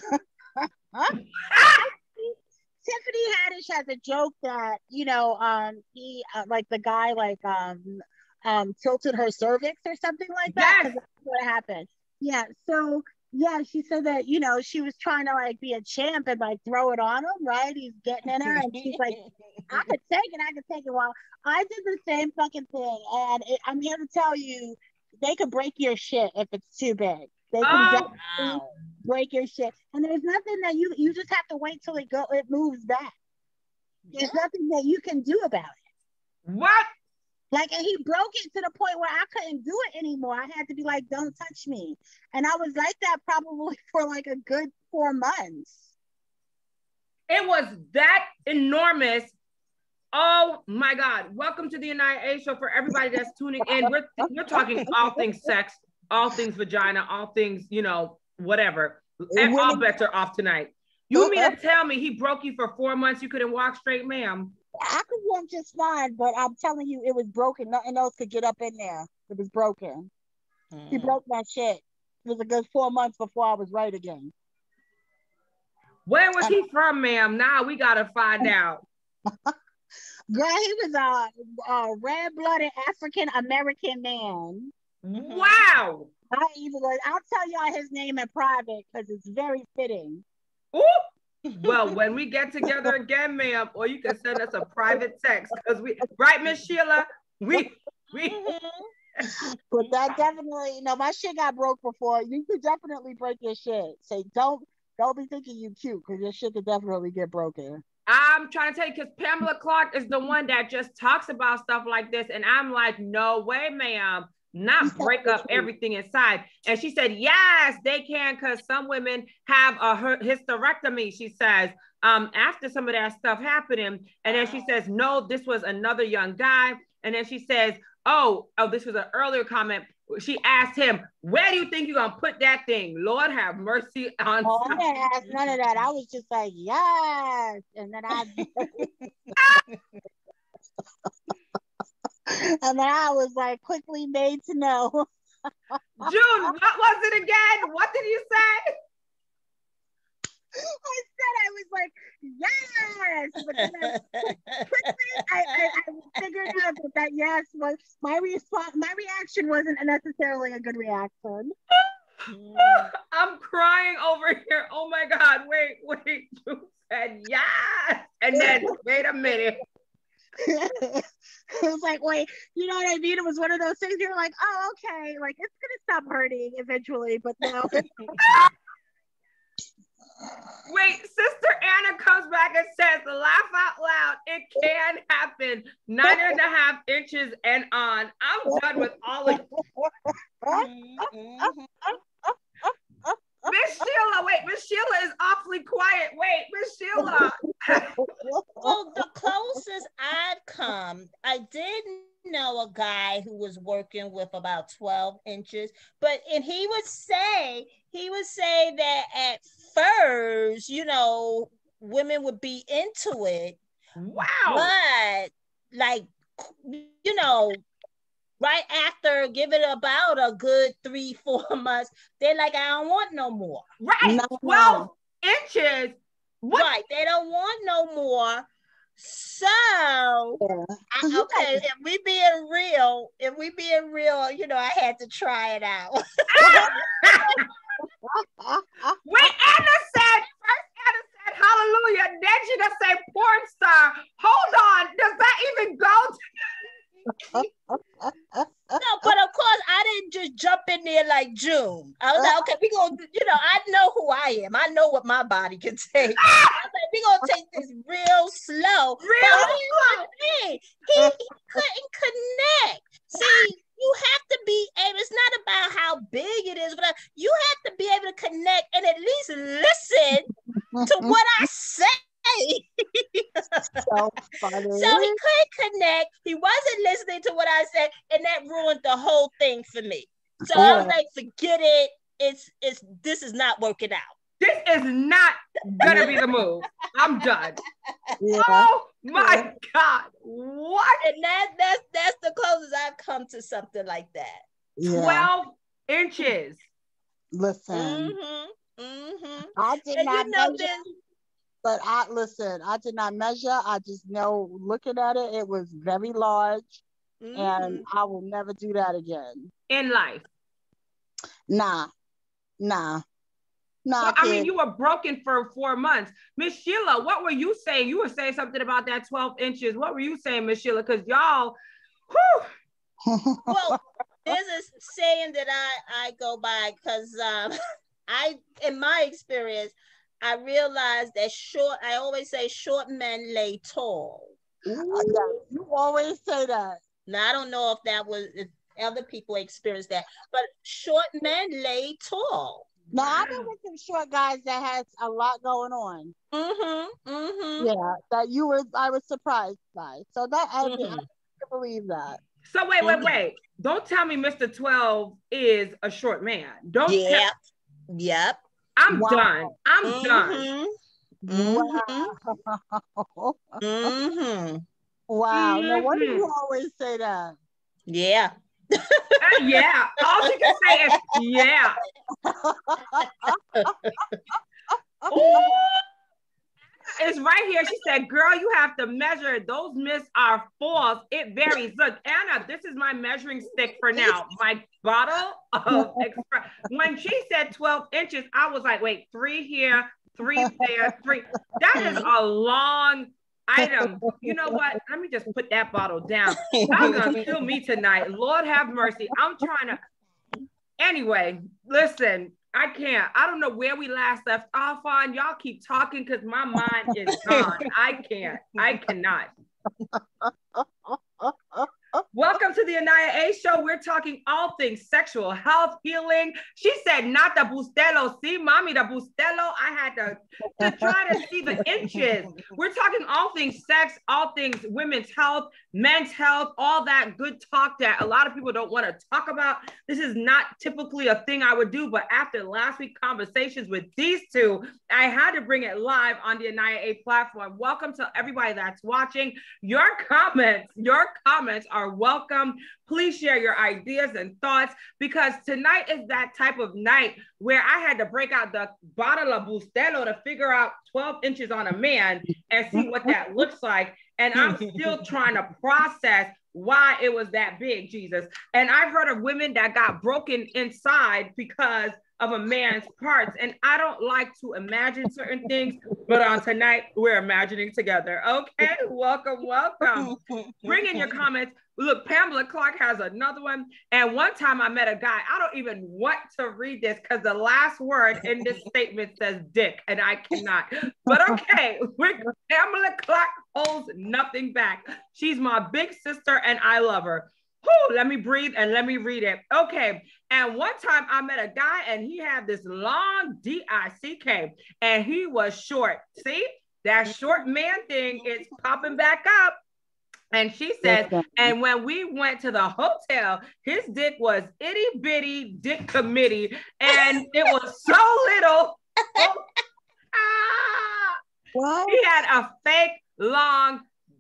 Tiffany Haddish has a joke that, he like the guy tilted her cervix or something like that. Yes. That's what happened. Yeah. So yeah, she said that, she was trying to like be a champ and like throw it on him, right? He's getting in her and she's like, I could take it. Well, I did the same fucking thing. And I'm here to tell you, they could break your shit if it's too big. They can definitely break your shit. And there's nothing that you just have to wait till it moves back. There's nothing that you can do about it. What? Like, and he broke it to the point where I couldn't do it anymore. I had to be like, don't touch me. And I was like that probably for like a good 4 months. It was that enormous. Oh my God. Welcome to the Anaya A Show. For everybody that's tuning in, we're talking all things sex, all things vagina, all things, whatever. And all bets are off tonight. You mean to tell me he broke you for 4 months? You couldn't walk straight, ma'am? I could walk just fine, but I'm telling you, it was broken. Nothing else could get up in there. It was broken. He broke my shit. It was a good 4 months before I was right again. Where was he from, ma'am? Now we gotta find out. Girl, he was a red-blooded African American man. Wow. I'll tell y'all his name in private because it's very fitting. Ooh. Well, when we get together again, ma'am, or you can send us a private text because right, Miss Sheila, we. But that definitely, my shit got broke before. You could definitely break your shit. Say, don't be thinking you cute because your shit could definitely get broken. I'm trying to tell you because Pamela Clark is the one that just talks about stuff like this, and I'm like, no way, ma'am. Not break up everything inside. And she said, yes, they can, because some women have a hysterectomy, she says, after some of that stuff happening. And then she says, no, this was another young guy. And then she says, oh, this was an earlier comment. She asked him, where do you think you're going to put that thing? Lord have mercy on I didn't ask none of that. I was just like, yes. And then and then I was like quickly made to know. June, what was it again? What did you say? I said I was like, yes. But then I figured out that yes was my response. My reaction wasn't necessarily a good reaction. I'm crying over here. Oh my God. Wait. June said yes. And then wait a minute. It was like, wait, you know what I mean? It was one of those things you're like, oh, okay, like it's gonna stop hurting eventually, but no. Wait, Sister Anna comes back and says, laugh out loud, it can happen. 9.5 inches and on. I'm done with all of Miss Sheila is awfully quiet. Wait, Miss Sheila. Well, the closest I'd come, I did know a guy who was working with about 12 inches, and he would say that at first, women would be into it. Wow. But like, you know, right after, give it about a good 3-4 months, they're like, I don't want no more. Right. 12 inches. What? Right. They don't want no more. So, okay, if we being real, you know, I had to try it out. Wait, Anna said, hallelujah. Then she just say porn star. Hold on. Does that even go No, but of course I didn't just jump in there like June. I was like, okay, we gonna, you know, I know who I am. I know what my body can take. I was like, we gonna take this real slow. He couldn't connect. See, you have to be able, it's not about how big it is, but you have to be able to connect and at least listen to what I say. So funny. So he couldn't connect. He wasn't listening to what I said, and that ruined the whole thing for me. So I was like, forget it. This is not working out. This is not gonna be the move. I'm done. Yeah. Oh my God. What? And that's the closest I've come to something like that. Yeah. 12 inches. Listen. Mm-hmm. I did not measure, but I did not measure. I just know looking at it, it was very large, and I will never do that again. In life. Nah. Well, I mean, you were broken for 4 months. Miss Sheila, what were you saying? You were saying something about that 12 inches. What were you saying, Miss Sheila? Because y'all, whew. Well, there's a saying that I go by because in my experience, I realized that I always say short men lay tall. You always say that. Now, I don't know if other people experience that, but short men lay tall. No, I've been with some short guys that has a lot going on. Yeah, I was surprised by. So that I can believe that. So wait. Don't tell me Mr. 12 is a short man. Don't Yep. I'm done. I'm done. Wow. No wonder you always say that. Yeah. Yeah. All she can say is yeah. Ooh. It's right here. She said, girl, you have to measure. Those myths are false. It varies. Look, Anna, this is my measuring stick for now. My bottle of Express. When she said 12 inches, I was like, wait, 3 here, 3 there, 3. That is a long item. You know what? Let me just put that bottle down. I'm going to kill me tonight. Lord have mercy. I'm trying to. Anyway, listen. I can't. I don't know where we last left off on. Y'all keep talking because my mind is gone. I can't. I cannot. Welcome to the Anaya A Show. We're talking all things sexual health, healing. She said, not the Bustelo. See, mommy, the Bustelo. I had to try to see the inches. We're talking all things sex, all things women's health, men's health, all that good talk that a lot of people don't want to talk about. This is not typically a thing I would do, but after last week's conversations with these two, I had to bring it live on the Anaya A platform. Welcome to everybody that's watching. Your comments are welcome. Please share your ideas and thoughts, because tonight is that type of night where I had to break out the bottle of Bustelo to figure out 12 inches on a man and see what that looks like. And I'm still trying to process why it was that big, Jesus. And I've heard of women that got broken inside because of a man's parts. And I don't like to imagine certain things, but on tonight, we're imagining together. Okay, welcome. Bring in your comments. Look, Pamela Clark has another one. And one time I met a guy, I don't even want to read this because the last word in this statement says dick, and I cannot. But okay, Pamela Clark holds nothing back. She's my big sister and I love her. Whew, let me breathe and let me read it. Okay. And one time I met a guy and he had this long D-I-C-K and he was short. See, that short man thing is popping back up. And she says, and when we went to the hotel, his dick was itty bitty dick committee. And it was so little. He had a fake long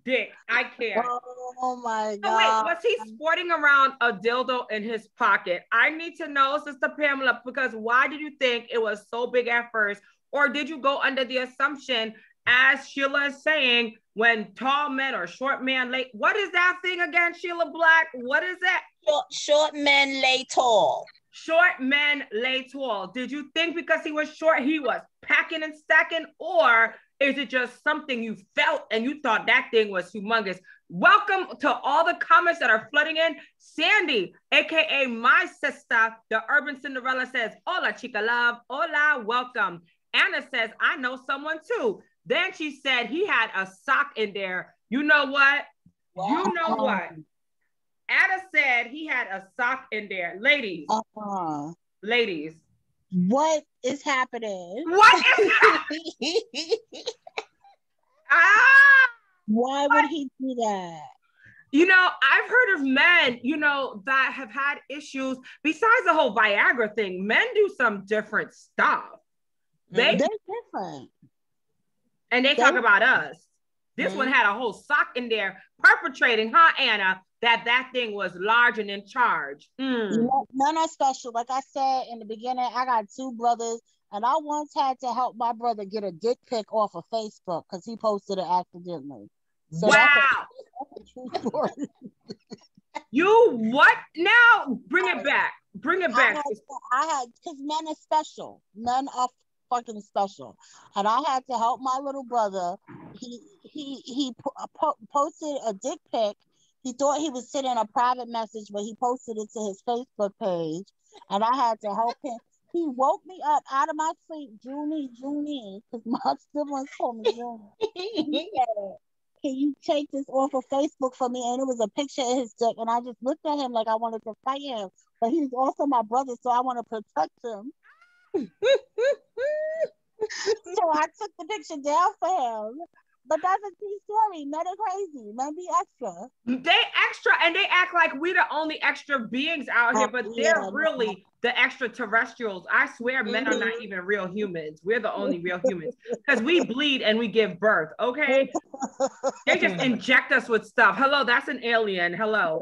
dick. I can't. Oh my So wait, God. was he sporting around a dildo in his pocket? I need to know, Sister Pamela, because why did you think it was so big at first? Or did you go under the assumption, as Sheila is saying, when tall men or short men lay, what is that thing again, Sheila Black? What is that? Short men lay tall. Short men lay tall. Did you think because he was short, he was packing and stacking? Or is it just something you felt and you thought that thing was humongous? Welcome to all the comments that are flooding in. Sandy, AKA my sister, the Urban Cinderella, says, hola, chica love. Hola, welcome. Anna says, I know someone too. Then she said he had a sock in there. You know what? Wow. You know what? Anna said he had a sock in there. Ladies. Ladies. What is happening? What is happening? Why would he do that? You know, I've heard of men, you know, that have had issues besides the whole Viagra thing. Men do some different stuff. They're different. And they talk about us. This one had a whole sock in there perpetrating, huh, Anna, that thing was large and in charge. None are special. Like I said in the beginning, I got two brothers, and I once had to help my brother get a dick pic off of Facebook because he posted it accidentally. So wow. That's a true story. You what? Now bring it back. Bring it back. I had, because men are special. Men are fucking special. And I had to help my little brother. He posted a dick pic. He thought he was sending a private message, but he posted it to his Facebook page. And I had to help him. He woke me up out of my sleep, Junie, because my siblings called me Junie. He said, can you take this off of Facebook for me? And it was a picture of his dick. And I just looked at him like I wanted to fight him. But he's also my brother, so I want to protect him. So I took the picture down for him. But that's a true story. Men are crazy. Men be extra. They extra, and they act like we're the only extra beings out here, but they're really the extraterrestrials. I swear men are not even real humans. We're the only real humans because we bleed and we give birth, okay? They just inject us with stuff. Hello, that's an alien. Hello.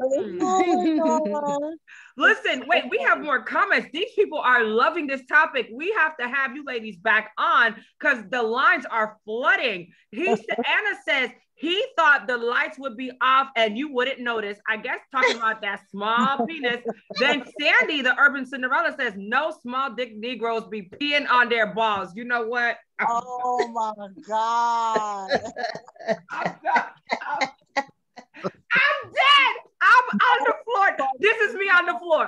Listen, wait, we have more comments. These people are loving this topic. We have to have you ladies back on because the lines are flooding. Anna says he thought the lights would be off and you wouldn't notice. I guess talking about that small penis. Then Sandy, the Urban Cinderella, says no small dick Negroes be peeing on their balls. You know what? Oh my God. I'm dead. I'm on the floor. This is me on the floor.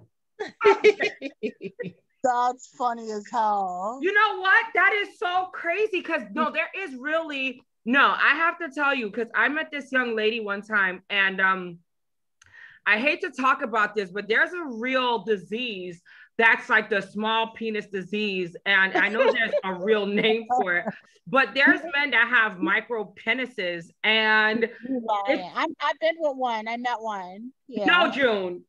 That's funny as hell. You know what? That is so crazy because no, there is really I have to tell you because I met this young lady one time and I hate to talk about this, but there's a real disease that's like the small penis disease, and I know there's a real name for it, but there's men that have micro penises, and I've been with one. I met one. Yeah. No, June.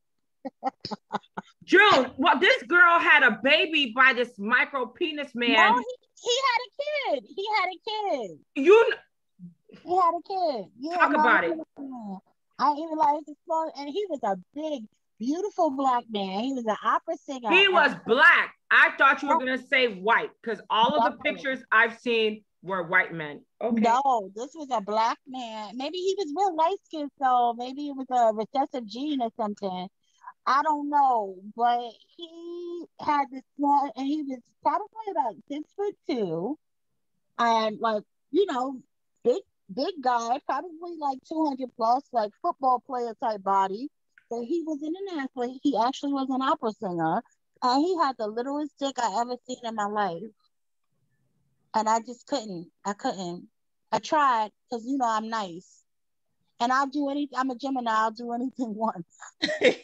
Well, this girl had a baby by this micro penis man. No, he had a kid. He had a kid. He had a kid. Yeah, talk about it. I even like this one, and he was a big, beautiful black man. He was an opera singer. He was black. I thought you were gonna say white because all of the pictures I've seen were white men. Okay. No, this was a black man. Maybe he was real light skinned, so maybe it was a recessive gene or something. I don't know, but he had this small, and he was probably about 6'2", and like big guy, probably like 200 plus, like football player type body. So he was an athlete. He actually was an opera singer, and he had the littlest dick I ever seen in my life. And I just couldn't. I tried because I'm nice. And I'll do anything. I'm a Gemini. I'll do anything once. But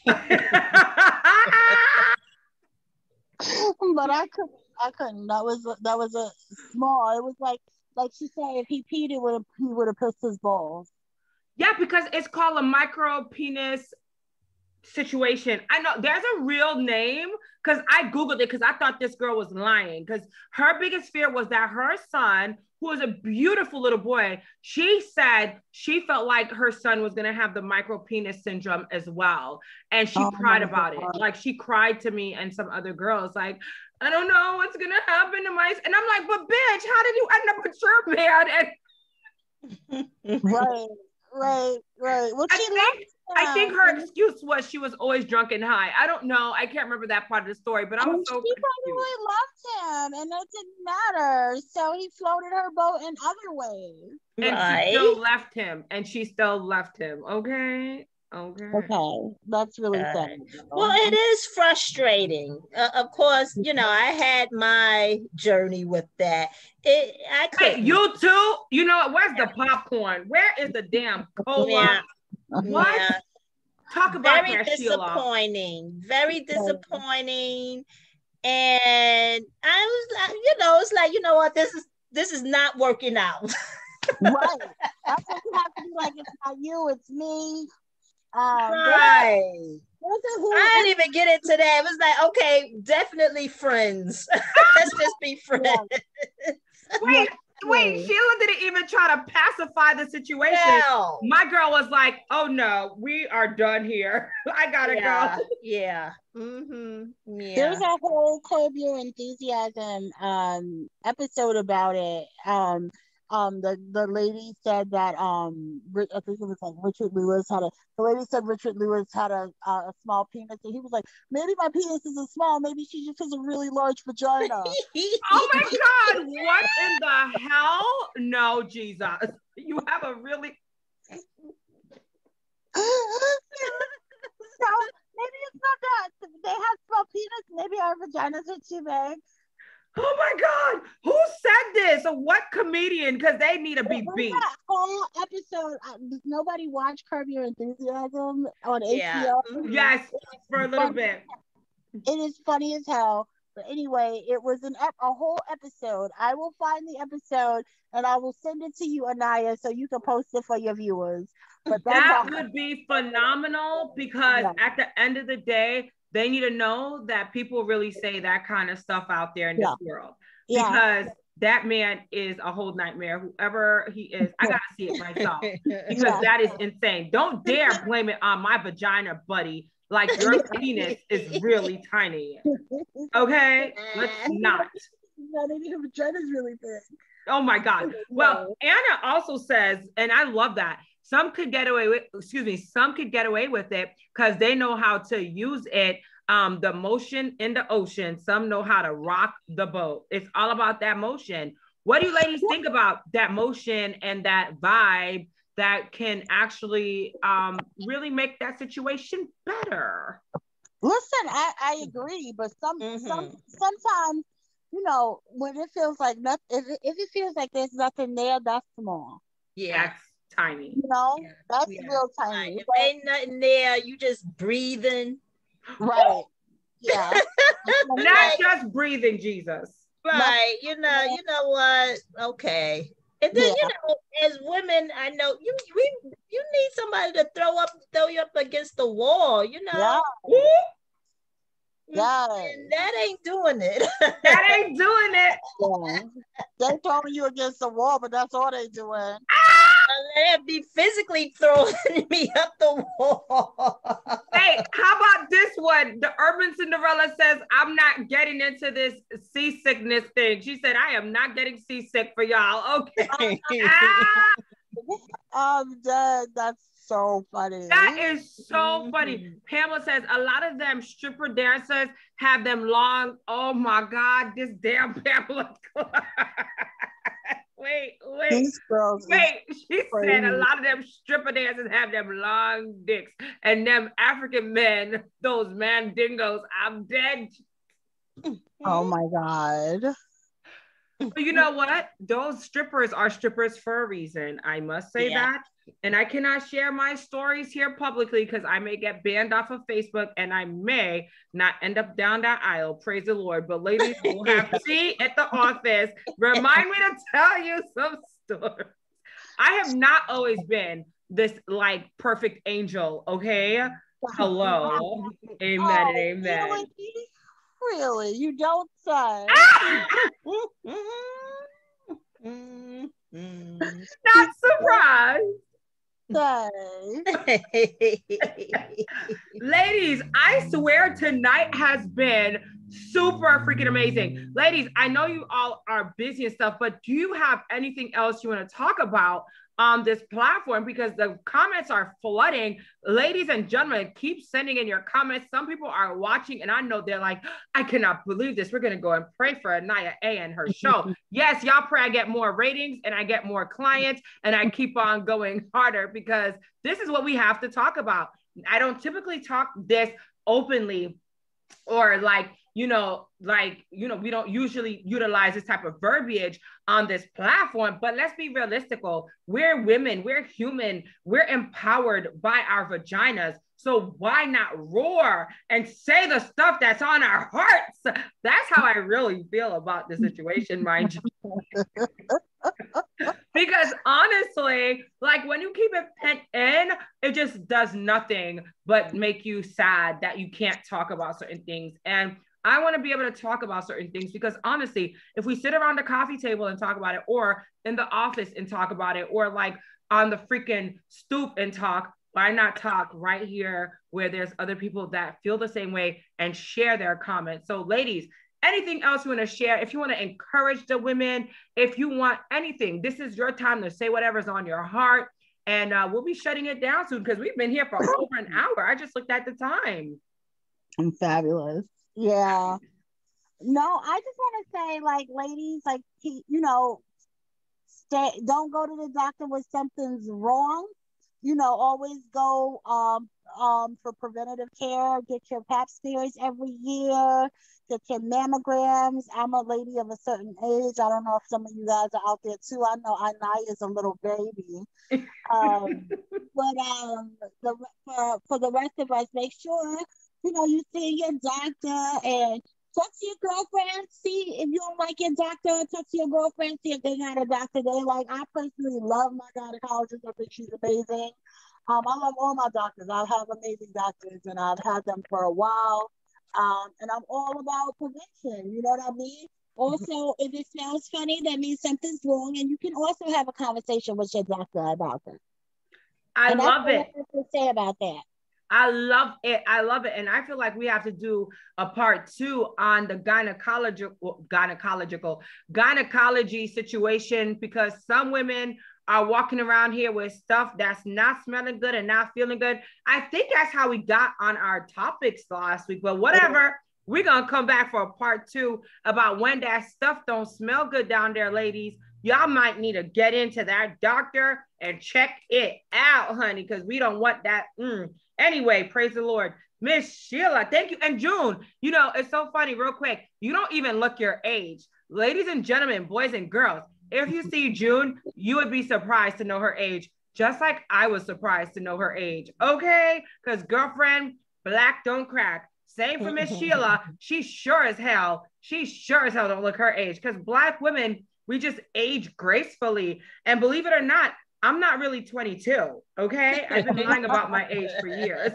I couldn't. That was a small. It was like she said, if he peed, he would have pissed his balls. Yeah, because it's called a micro penis situation. I know there's a real name because I Googled it because I thought this girl was lying because her biggest fear was that her son who was a beautiful little boy, she said she felt like her son was going to have the micro penis syndrome as well. And she cried about it. Like she cried to me and some other girls, like, I don't know what's going to happen to my, and I'm like, but bitch, how did you end up with your man? And right. Well, I think her excuse was she was always drunk and high. I don't know. I can't remember that part of the story, but I was so she confused. probably loved him, and it didn't matter. So he floated her boat in other ways. And she still left him. And she still left him. Okay. That's really sad. Well, it is frustrating. Of course, you know, I had my journey with that. Hey, you too? You know, where's the popcorn? Where is the damn cola? Yeah. What? Yeah. Talk about very that, disappointing. Sheila. Very disappointing. And I was like, you know, it's like, you know what, this is not working out. Right. That's what you have to be like. It's not you, it's me. Right. I didn't even get into that. It was like, okay, definitely friends. Let's just be friends. Wait, Sheila didn't even try to pacify the situation. No. My girl was like, oh no, we are done here. I gotta go. Yeah. Mm-hmm. Yeah. There's a whole Curb Your Enthusiasm episode about it. The lady said that I think it was like Richard Lewis had a small penis, and he was like, maybe my penis isn't small, maybe she just has a really large vagina. Oh my God, what in the hell? No, Jesus, you have a really so maybe it's not that they have small penis, maybe our vaginas are too big. Oh my God, who said this? What comedian? Because they need to be beat. That whole episode, does nobody watch Curb Your Enthusiasm on HBO? Yes, for a little bit. It is funny as hell. But anyway, it was a whole episode. I will find the episode and I will send it to you, Anaya, so you can post it for your viewers. But that would be phenomenal, because at the end of the day, they need to know that people really say that kind of stuff out there in this world. Because that man is a whole nightmare, whoever he is. I gotta see it myself, because that is insane. Don't dare blame it on my vagina, buddy. Like, your penis is really tiny. Okay? Let's not. Maybe your vagina is really big. Oh my God. Well, Anna also says, and I love that, some could get away with it because they know how to use it. The motion in the ocean. Some know how to rock the boat. It's all about that motion. What do you ladies think about that motion and that vibe that can actually really make that situation better? Listen, I agree, but sometimes, you know, when it feels like nothing, if it feels like there's nothing there, that's small. Yeah. That's tiny. You know, that's real tiny. If ain't nothing there, you just breathing. Right. Yeah. Not just breathing, Jesus. Right. You know what? Okay. And then, you know, as women, I know you need somebody to throw you up against the wall, you know. Yeah. And that ain't doing it. That ain't doing it. They're throwing you against the wall, but that's all they doing. They'd be physically throwing me up the wall. Hey, how about this one? The Urban Cinderella says, I'm not getting into this seasickness thing. She said, I am not getting seasick for y'all. Okay. I'm dead. That's so funny. That is so funny. Pamela says, a lot of them stripper dancers have them long. Oh my God, this damn Pamela. Wait. She said a lot of them stripper dancers have them long dicks, and them African men, those mandingos, I'm dead. Oh my God. But you know what? Those strippers are strippers for a reason. I must say that. And I cannot share my stories here publicly because I may get banned off of Facebook and I may not end up down that aisle. Praise the Lord. But ladies, we'll have tea at the office. Remind me to tell you some stories. I have not always been this like perfect angel. Okay. Hello. Amen and amen. Really? You don't say. Not surprised. Ladies, I swear tonight has been super freaking amazing. Ladies, I know you all are busy and stuff, but do you have anything else you want to talk about on this platform? Because the comments are flooding. Ladies and gentlemen, keep sending in your comments. Some people are watching and I know they're like, I cannot believe this. We're going to go and pray for Anaya A and her show. Yes, y'all pray I get more ratings and I get more clients and I keep on going harder because this is what we have to talk about. I don't typically talk this openly or we don't usually utilize this type of verbiage on this platform, but let's be realistical. We're women, we're human, we're empowered by our vaginas. So why not roar and say the stuff that's on our hearts? That's how I really feel about the situation, mind you. Because honestly, like when you keep it pent in, it just does nothing but make you sad that you can't talk about certain things. And I want to be able to talk about certain things because honestly, if we sit around the coffee table and talk about it, or in the office and talk about it, or like on the freaking stoop and talk, why not talk right here where there's other people that feel the same way and share their comments? So ladies, anything else you want to share? If you want to encourage the women, if you want anything, this is your time to say whatever's on your heart. And we'll be shutting it down soon because we've been here for over an hour. I just looked at the time. I'm fabulous. Yeah. No, I just want to say, like, ladies, like, don't go to the doctor when something's wrong. Always go for preventative care. Get your pap smears every year. Get your mammograms. I'm a lady of a certain age. I don't know if some of you guys are out there too. I know Anaya is a little baby. For the rest of us, make sure you see your doctor and talk to your girlfriend. See if you don't like your doctor. Talk to your girlfriend. See if they got a doctor they like. I personally love my gynecologist. I think she's amazing. I love all my doctors. I have amazing doctors, and I've had them for a while. And I'm all about prevention. You know what I mean? Also, if it smells funny, that means something's wrong, and you can also have a conversation with your doctor about that. I love it. What I have to say about that. I love it. I love it. And I feel like we have to do a part 2 on the gynecology situation, because some women are walking around here with stuff that's not smelling good and not feeling good. I think that's how we got on our topics last week, but whatever. We're going to come back for a part 2 about when that stuff don't smell good down there, ladies. Y'all might need to get into that doctor and check it out, honey, because we don't want that. Anyway, praise the Lord. Miss Sheila, thank you. And June, it's so funny, real quick. You don't even look your age. Ladies and gentlemen, boys and girls, if you see June, you would be surprised to know her age, just like I was surprised to know her age. Okay? Because girlfriend, black don't crack. Same for Miss Sheila. She sure as hell don't look her age, because Black women, we just age gracefully. And believe it or not, I'm not really 22, okay? I've been lying about my age for years.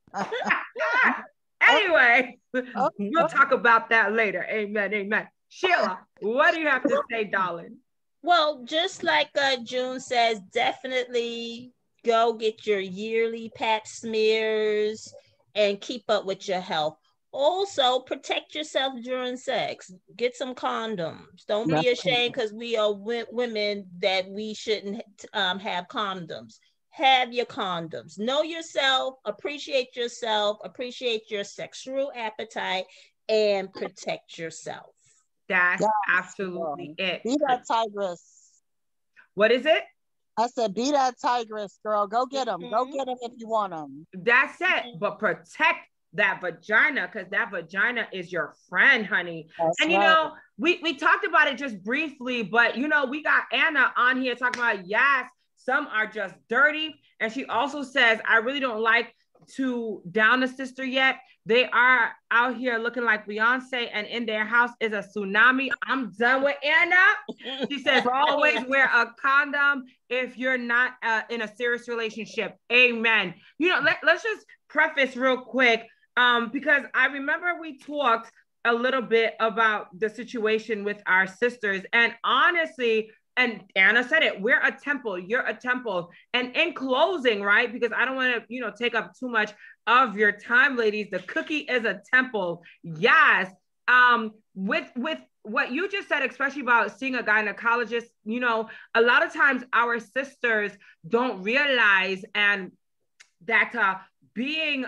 Anyway, we'll talk about that later. Amen, amen. Sheila, what do you have to say, darling? Well, just like June says, definitely go get your yearly pap smears and keep up with your health. Also, protect yourself during sex. Get some condoms. Don't be ashamed because we are women that we shouldn't have condoms. Have your condoms. Know yourself, appreciate your sexual appetite, and protect yourself. That's absolutely it. Be that tigress. What is it? I said, be that tigress, girl. Go get them. Go get them if you want them. That's it. But protect that vagina, because that vagina is your friend, honey. That's and right. We talked about it just briefly, but we got Anna on here talking about, yes, some are just dirty. And she also says, I really don't like to down a sister yet. They are out here looking like Beyonce, and in their house is a tsunami. I'm done with Anna. She says, always wear a condom if you're not in a serious relationship. Amen. Let's just preface real quick. Because I remember we talked a little bit about the situation with our sisters, and honestly, and Anna said it, we're a temple, you're a temple. And in closing, right, because I don't want to, take up too much of your time, ladies, the cookie is a temple. Yes. With what you just said, especially about seeing a gynecologist, a lot of times our sisters don't realize and that being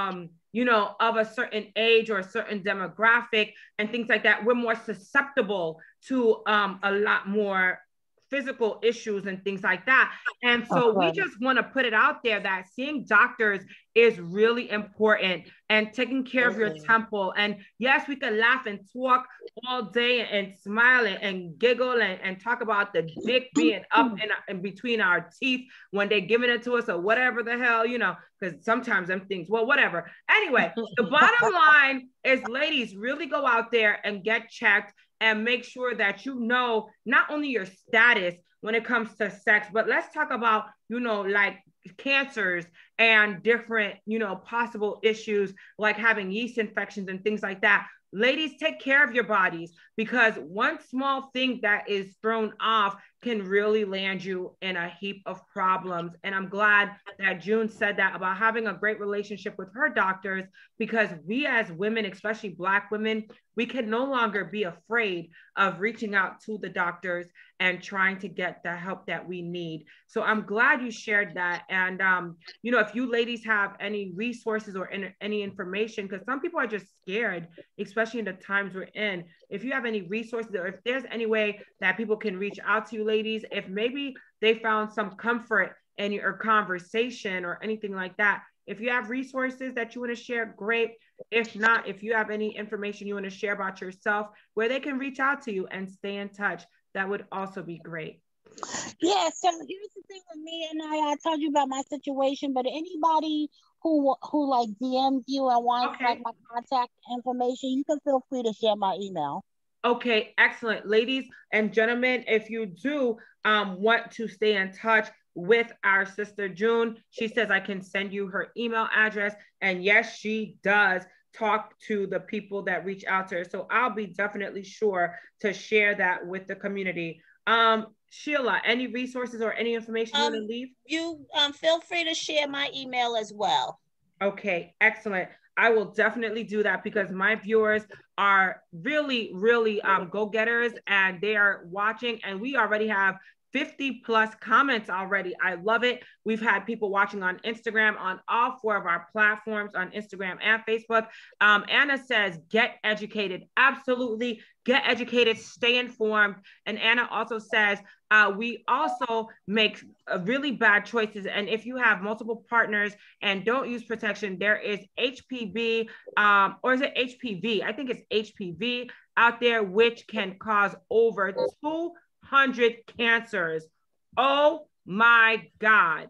of a certain age or a certain demographic and things like that, we're more susceptible to a lot more physical issues and things like that. And so we just want to put it out there that seeing doctors is really important, and taking care of your temple. And yes, we can laugh and talk all day and smile and giggle and talk about the dick being up in between our teeth when they're giving it to us or whatever the hell, because sometimes them things, well, whatever. Anyway, the bottom line is, ladies, really go out there and get checked and make sure that not only your status when it comes to sex, but let's talk about, like cancers and different, possible issues like having yeast infections and things like that. Ladies, take care of your bodies, because one small thing that is thrown off can really land you in a heap of problems. And I'm glad that June said that about having a great relationship with her doctors, because we as women, especially Black women, we can no longer be afraid of reaching out to the doctors and trying to get the help that we need. So I'm glad you shared that. And, if you ladies have any resources or any information, because some people are just scared, especially in the times we're in. If you have any resources, or if there's any way that people can reach out to you, ladies, if maybe they found some comfort in your conversation or anything like that, if you have resources that you want to share, great. If not, if you have any information you want to share about yourself where they can reach out to you and stay in touch, that would also be great. Yeah, so here's the thing with me, and I told you about my situation, but anybody who like DMs you and wants like my contact information, you can feel free to share my email. Okay, excellent. Ladies and gentlemen, if you do want to stay in touch with our sister June, she says I can send you her email address. And yes, she does talk to the people that reach out to her. So I'll be definitely sure to share that with the community. Sheila, any resources or any information you want to leave? You feel free to share my email as well. Okay, excellent. I will definitely do that, because my viewers are really, really go-getters, and they are watching, and we already have 50 plus comments already. I love it. We've had people watching on Instagram, on all 4 of our platforms, on Instagram and Facebook. Anna says, get educated. Absolutely. Get educated, stay informed. And Anna also says, we also make really bad choices. And if you have multiple partners and don't use protection, there is HPV, or is it HPV? I think it's HPV out there, which can cause over 200 cancers. Oh my God.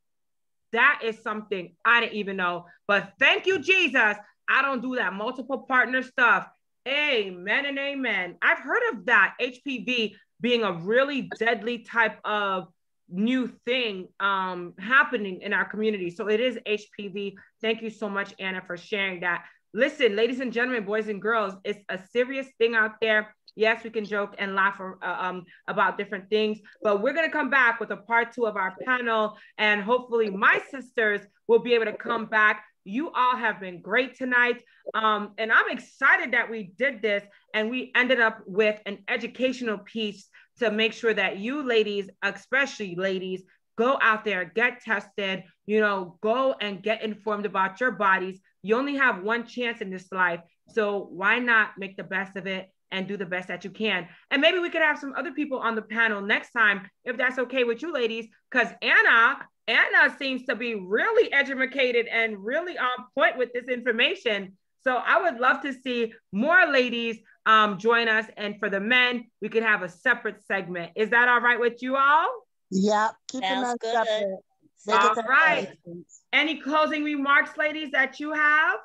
That is something I didn't even know. But thank you, Jesus. I don't do that multiple partner stuff. Amen and amen. I've heard of that, HPV being a really deadly type of new thing happening in our community. So it is HPV. Thank you so much, Anna, for sharing that. Listen, ladies and gentlemen, boys and girls, it's a serious thing out there. Yes, we can joke and laugh about different things, but we're going to come back with a part 2 of our panel, and hopefully my sisters will be able to come back. You all have been great tonight, and I'm excited that we did this, and we ended up with an educational piece to make sure that you ladies, especially ladies, go out there, get tested, go and get informed about your bodies. You only have one chance in this life, so why not make the best of it and do the best that you can? And maybe we could have some other people on the panel next time, if that's okay with you ladies, because Anna seems to be really educated and really on point with this information. So I would love to see more ladies join us. And for the men, we could have a separate segment. Is that all right with you all? Yeah, keep them separate. All right. Any closing remarks, ladies, that you have?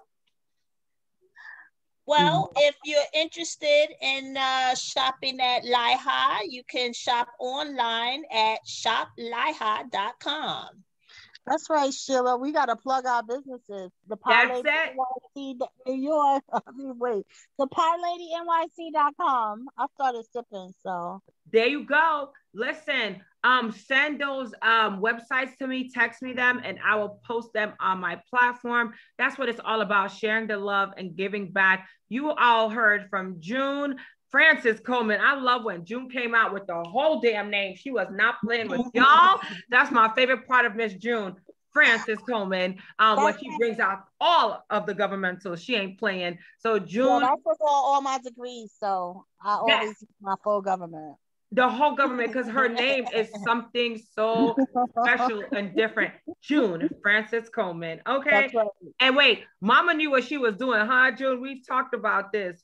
Well, if you're interested in shopping at LIHA, you can shop online at shopliha.com. That's right, Sheila. We got to plug our businesses. The Pie That's Lady it. NYC New York. I mean, wait. The PieLadyNYC.com. I started sipping, so. There you go. Listen, send those websites to me, text me them, and I will post them on my platform. That's what it's all about, sharing the love and giving back. You all heard from June Frances Coleman. I love when June came out with the whole damn name. She was not playing with y'all. That's my favorite part of Miss June. Frances Coleman, when she brings out all of the governmental, she ain't playing. So June, I took all my degrees, so I always use my full government. The whole government, because her name is something so special and different. June Frances Coleman. Okay. Right. And wait, Mama knew what she was doing, huh, June? We've talked about this.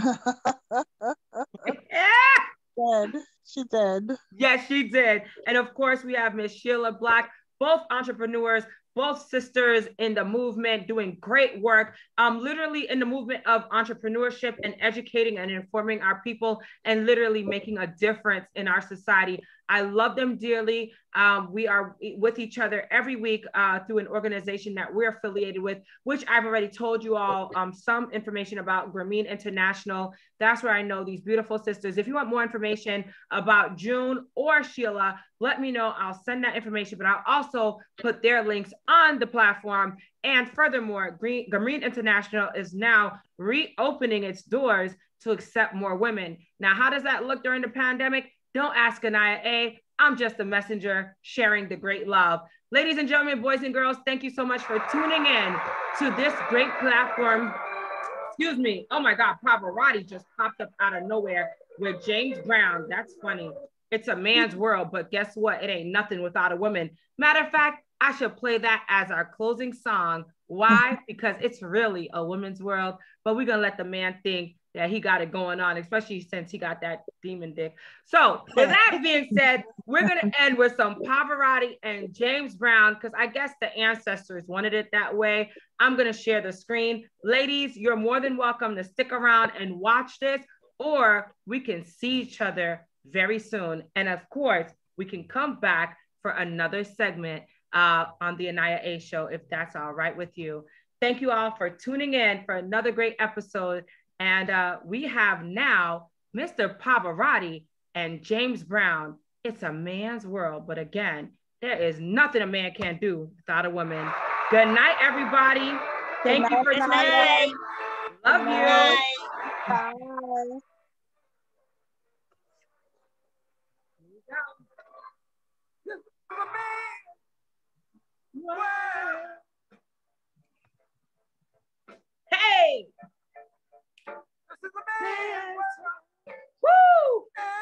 She did. Yes, she did. And of course, we have Miss Sheila Black, both entrepreneurs, both sisters in the movement, doing great work, literally in the movement of entrepreneurship and educating and informing our people and literally making a difference in our society. I love them dearly. We are with each other every week through an organization that we're affiliated with, which I've already told you all some information about, Grameen International. That's where I know these beautiful sisters. If you want more information about June or Sheila, let me know. I'll send that information, but I'll also put their links on the platform. And furthermore, Grameen International is now reopening its doors to accept more women. Now, how does that look during the pandemic? Don't ask Anaya A. I'm just a messenger sharing the great love. Ladies and gentlemen, boys and girls, thank you so much for tuning in to this great platform. Excuse me. Oh my God, Pavarotti just popped up out of nowhere with James Brown. That's funny. It's a man's world, but guess what? It ain't nothing without a woman. Matter of fact, I should play that as our closing song. Why? Because it's really a woman's world, but we're going to let the man think that he got it going on, especially since he got that demon dick. So with that being said, we're going to end with some Pavarotti and James Brown, because I guess the ancestors wanted it that way. I'm going to share the screen. Ladies, you're more than welcome to stick around and watch this, or we can see each other very soon. And of course, we can come back for another segment on the Anaya A Show, if that's all right with you. Thank you all for tuning in for another great episode. And we have now Mr. Pavarotti and James Brown. It's a man's world, but again, there is nothing a man can do without a woman. Good night, everybody. Thank you for tuning in. Love you. Bye. Hey! This is a man. Woo!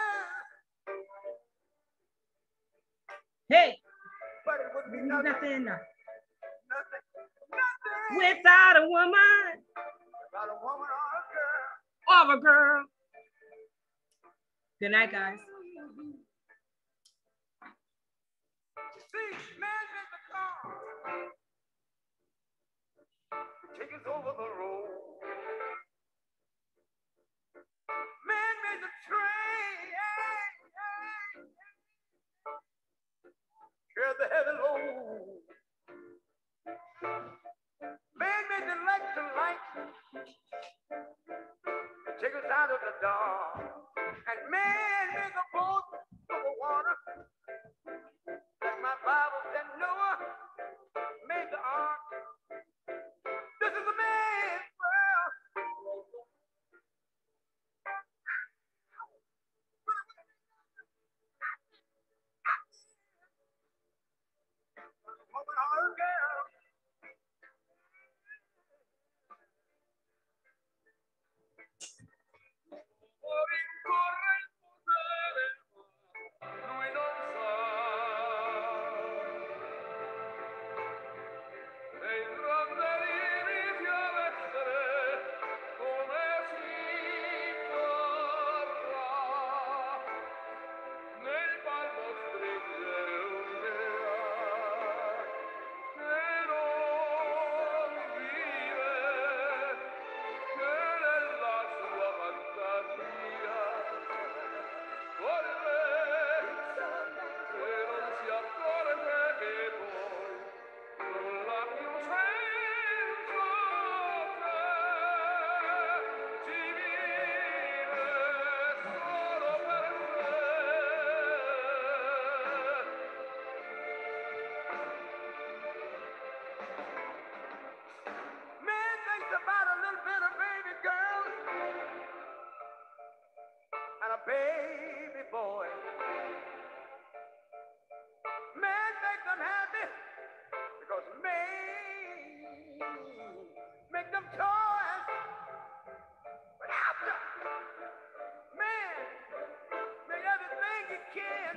Hey! But it would be nothing without a woman. Without a woman or a girl. Good night, guys. See, man is the car. Take us over the road. Man made the train. Carry the heavy load. Man made the electric light. Take us out of the dark. And man made the boat for the water. Like my Bible said, Noah made the ark. This is a man's world. Woman or a girl. Oh, make them toys. But after man make everything he can,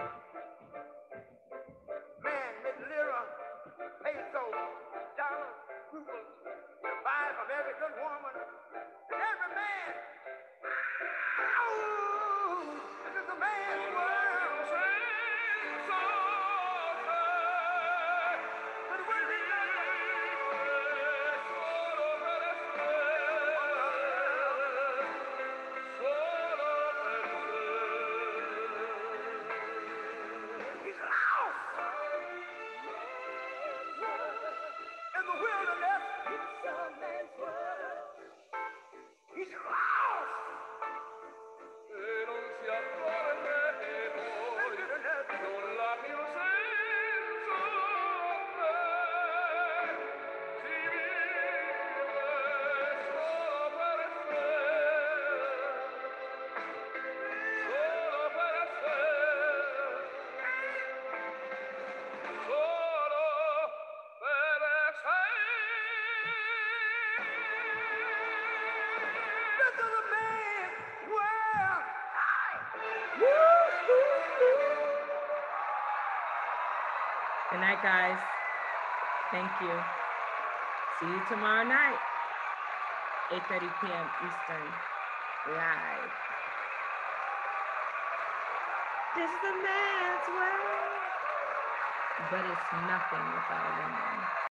man make lira, peso, dollar, rubles, to buy from every good woman and every man. Oh, this is a man's world. But when we he's lost in the wilderness. He's lost. This is a man's world. Good night, guys. Thank you. See you tomorrow night, 8:30 p.m. Eastern, live. This is a man's world, but it's nothing without a woman.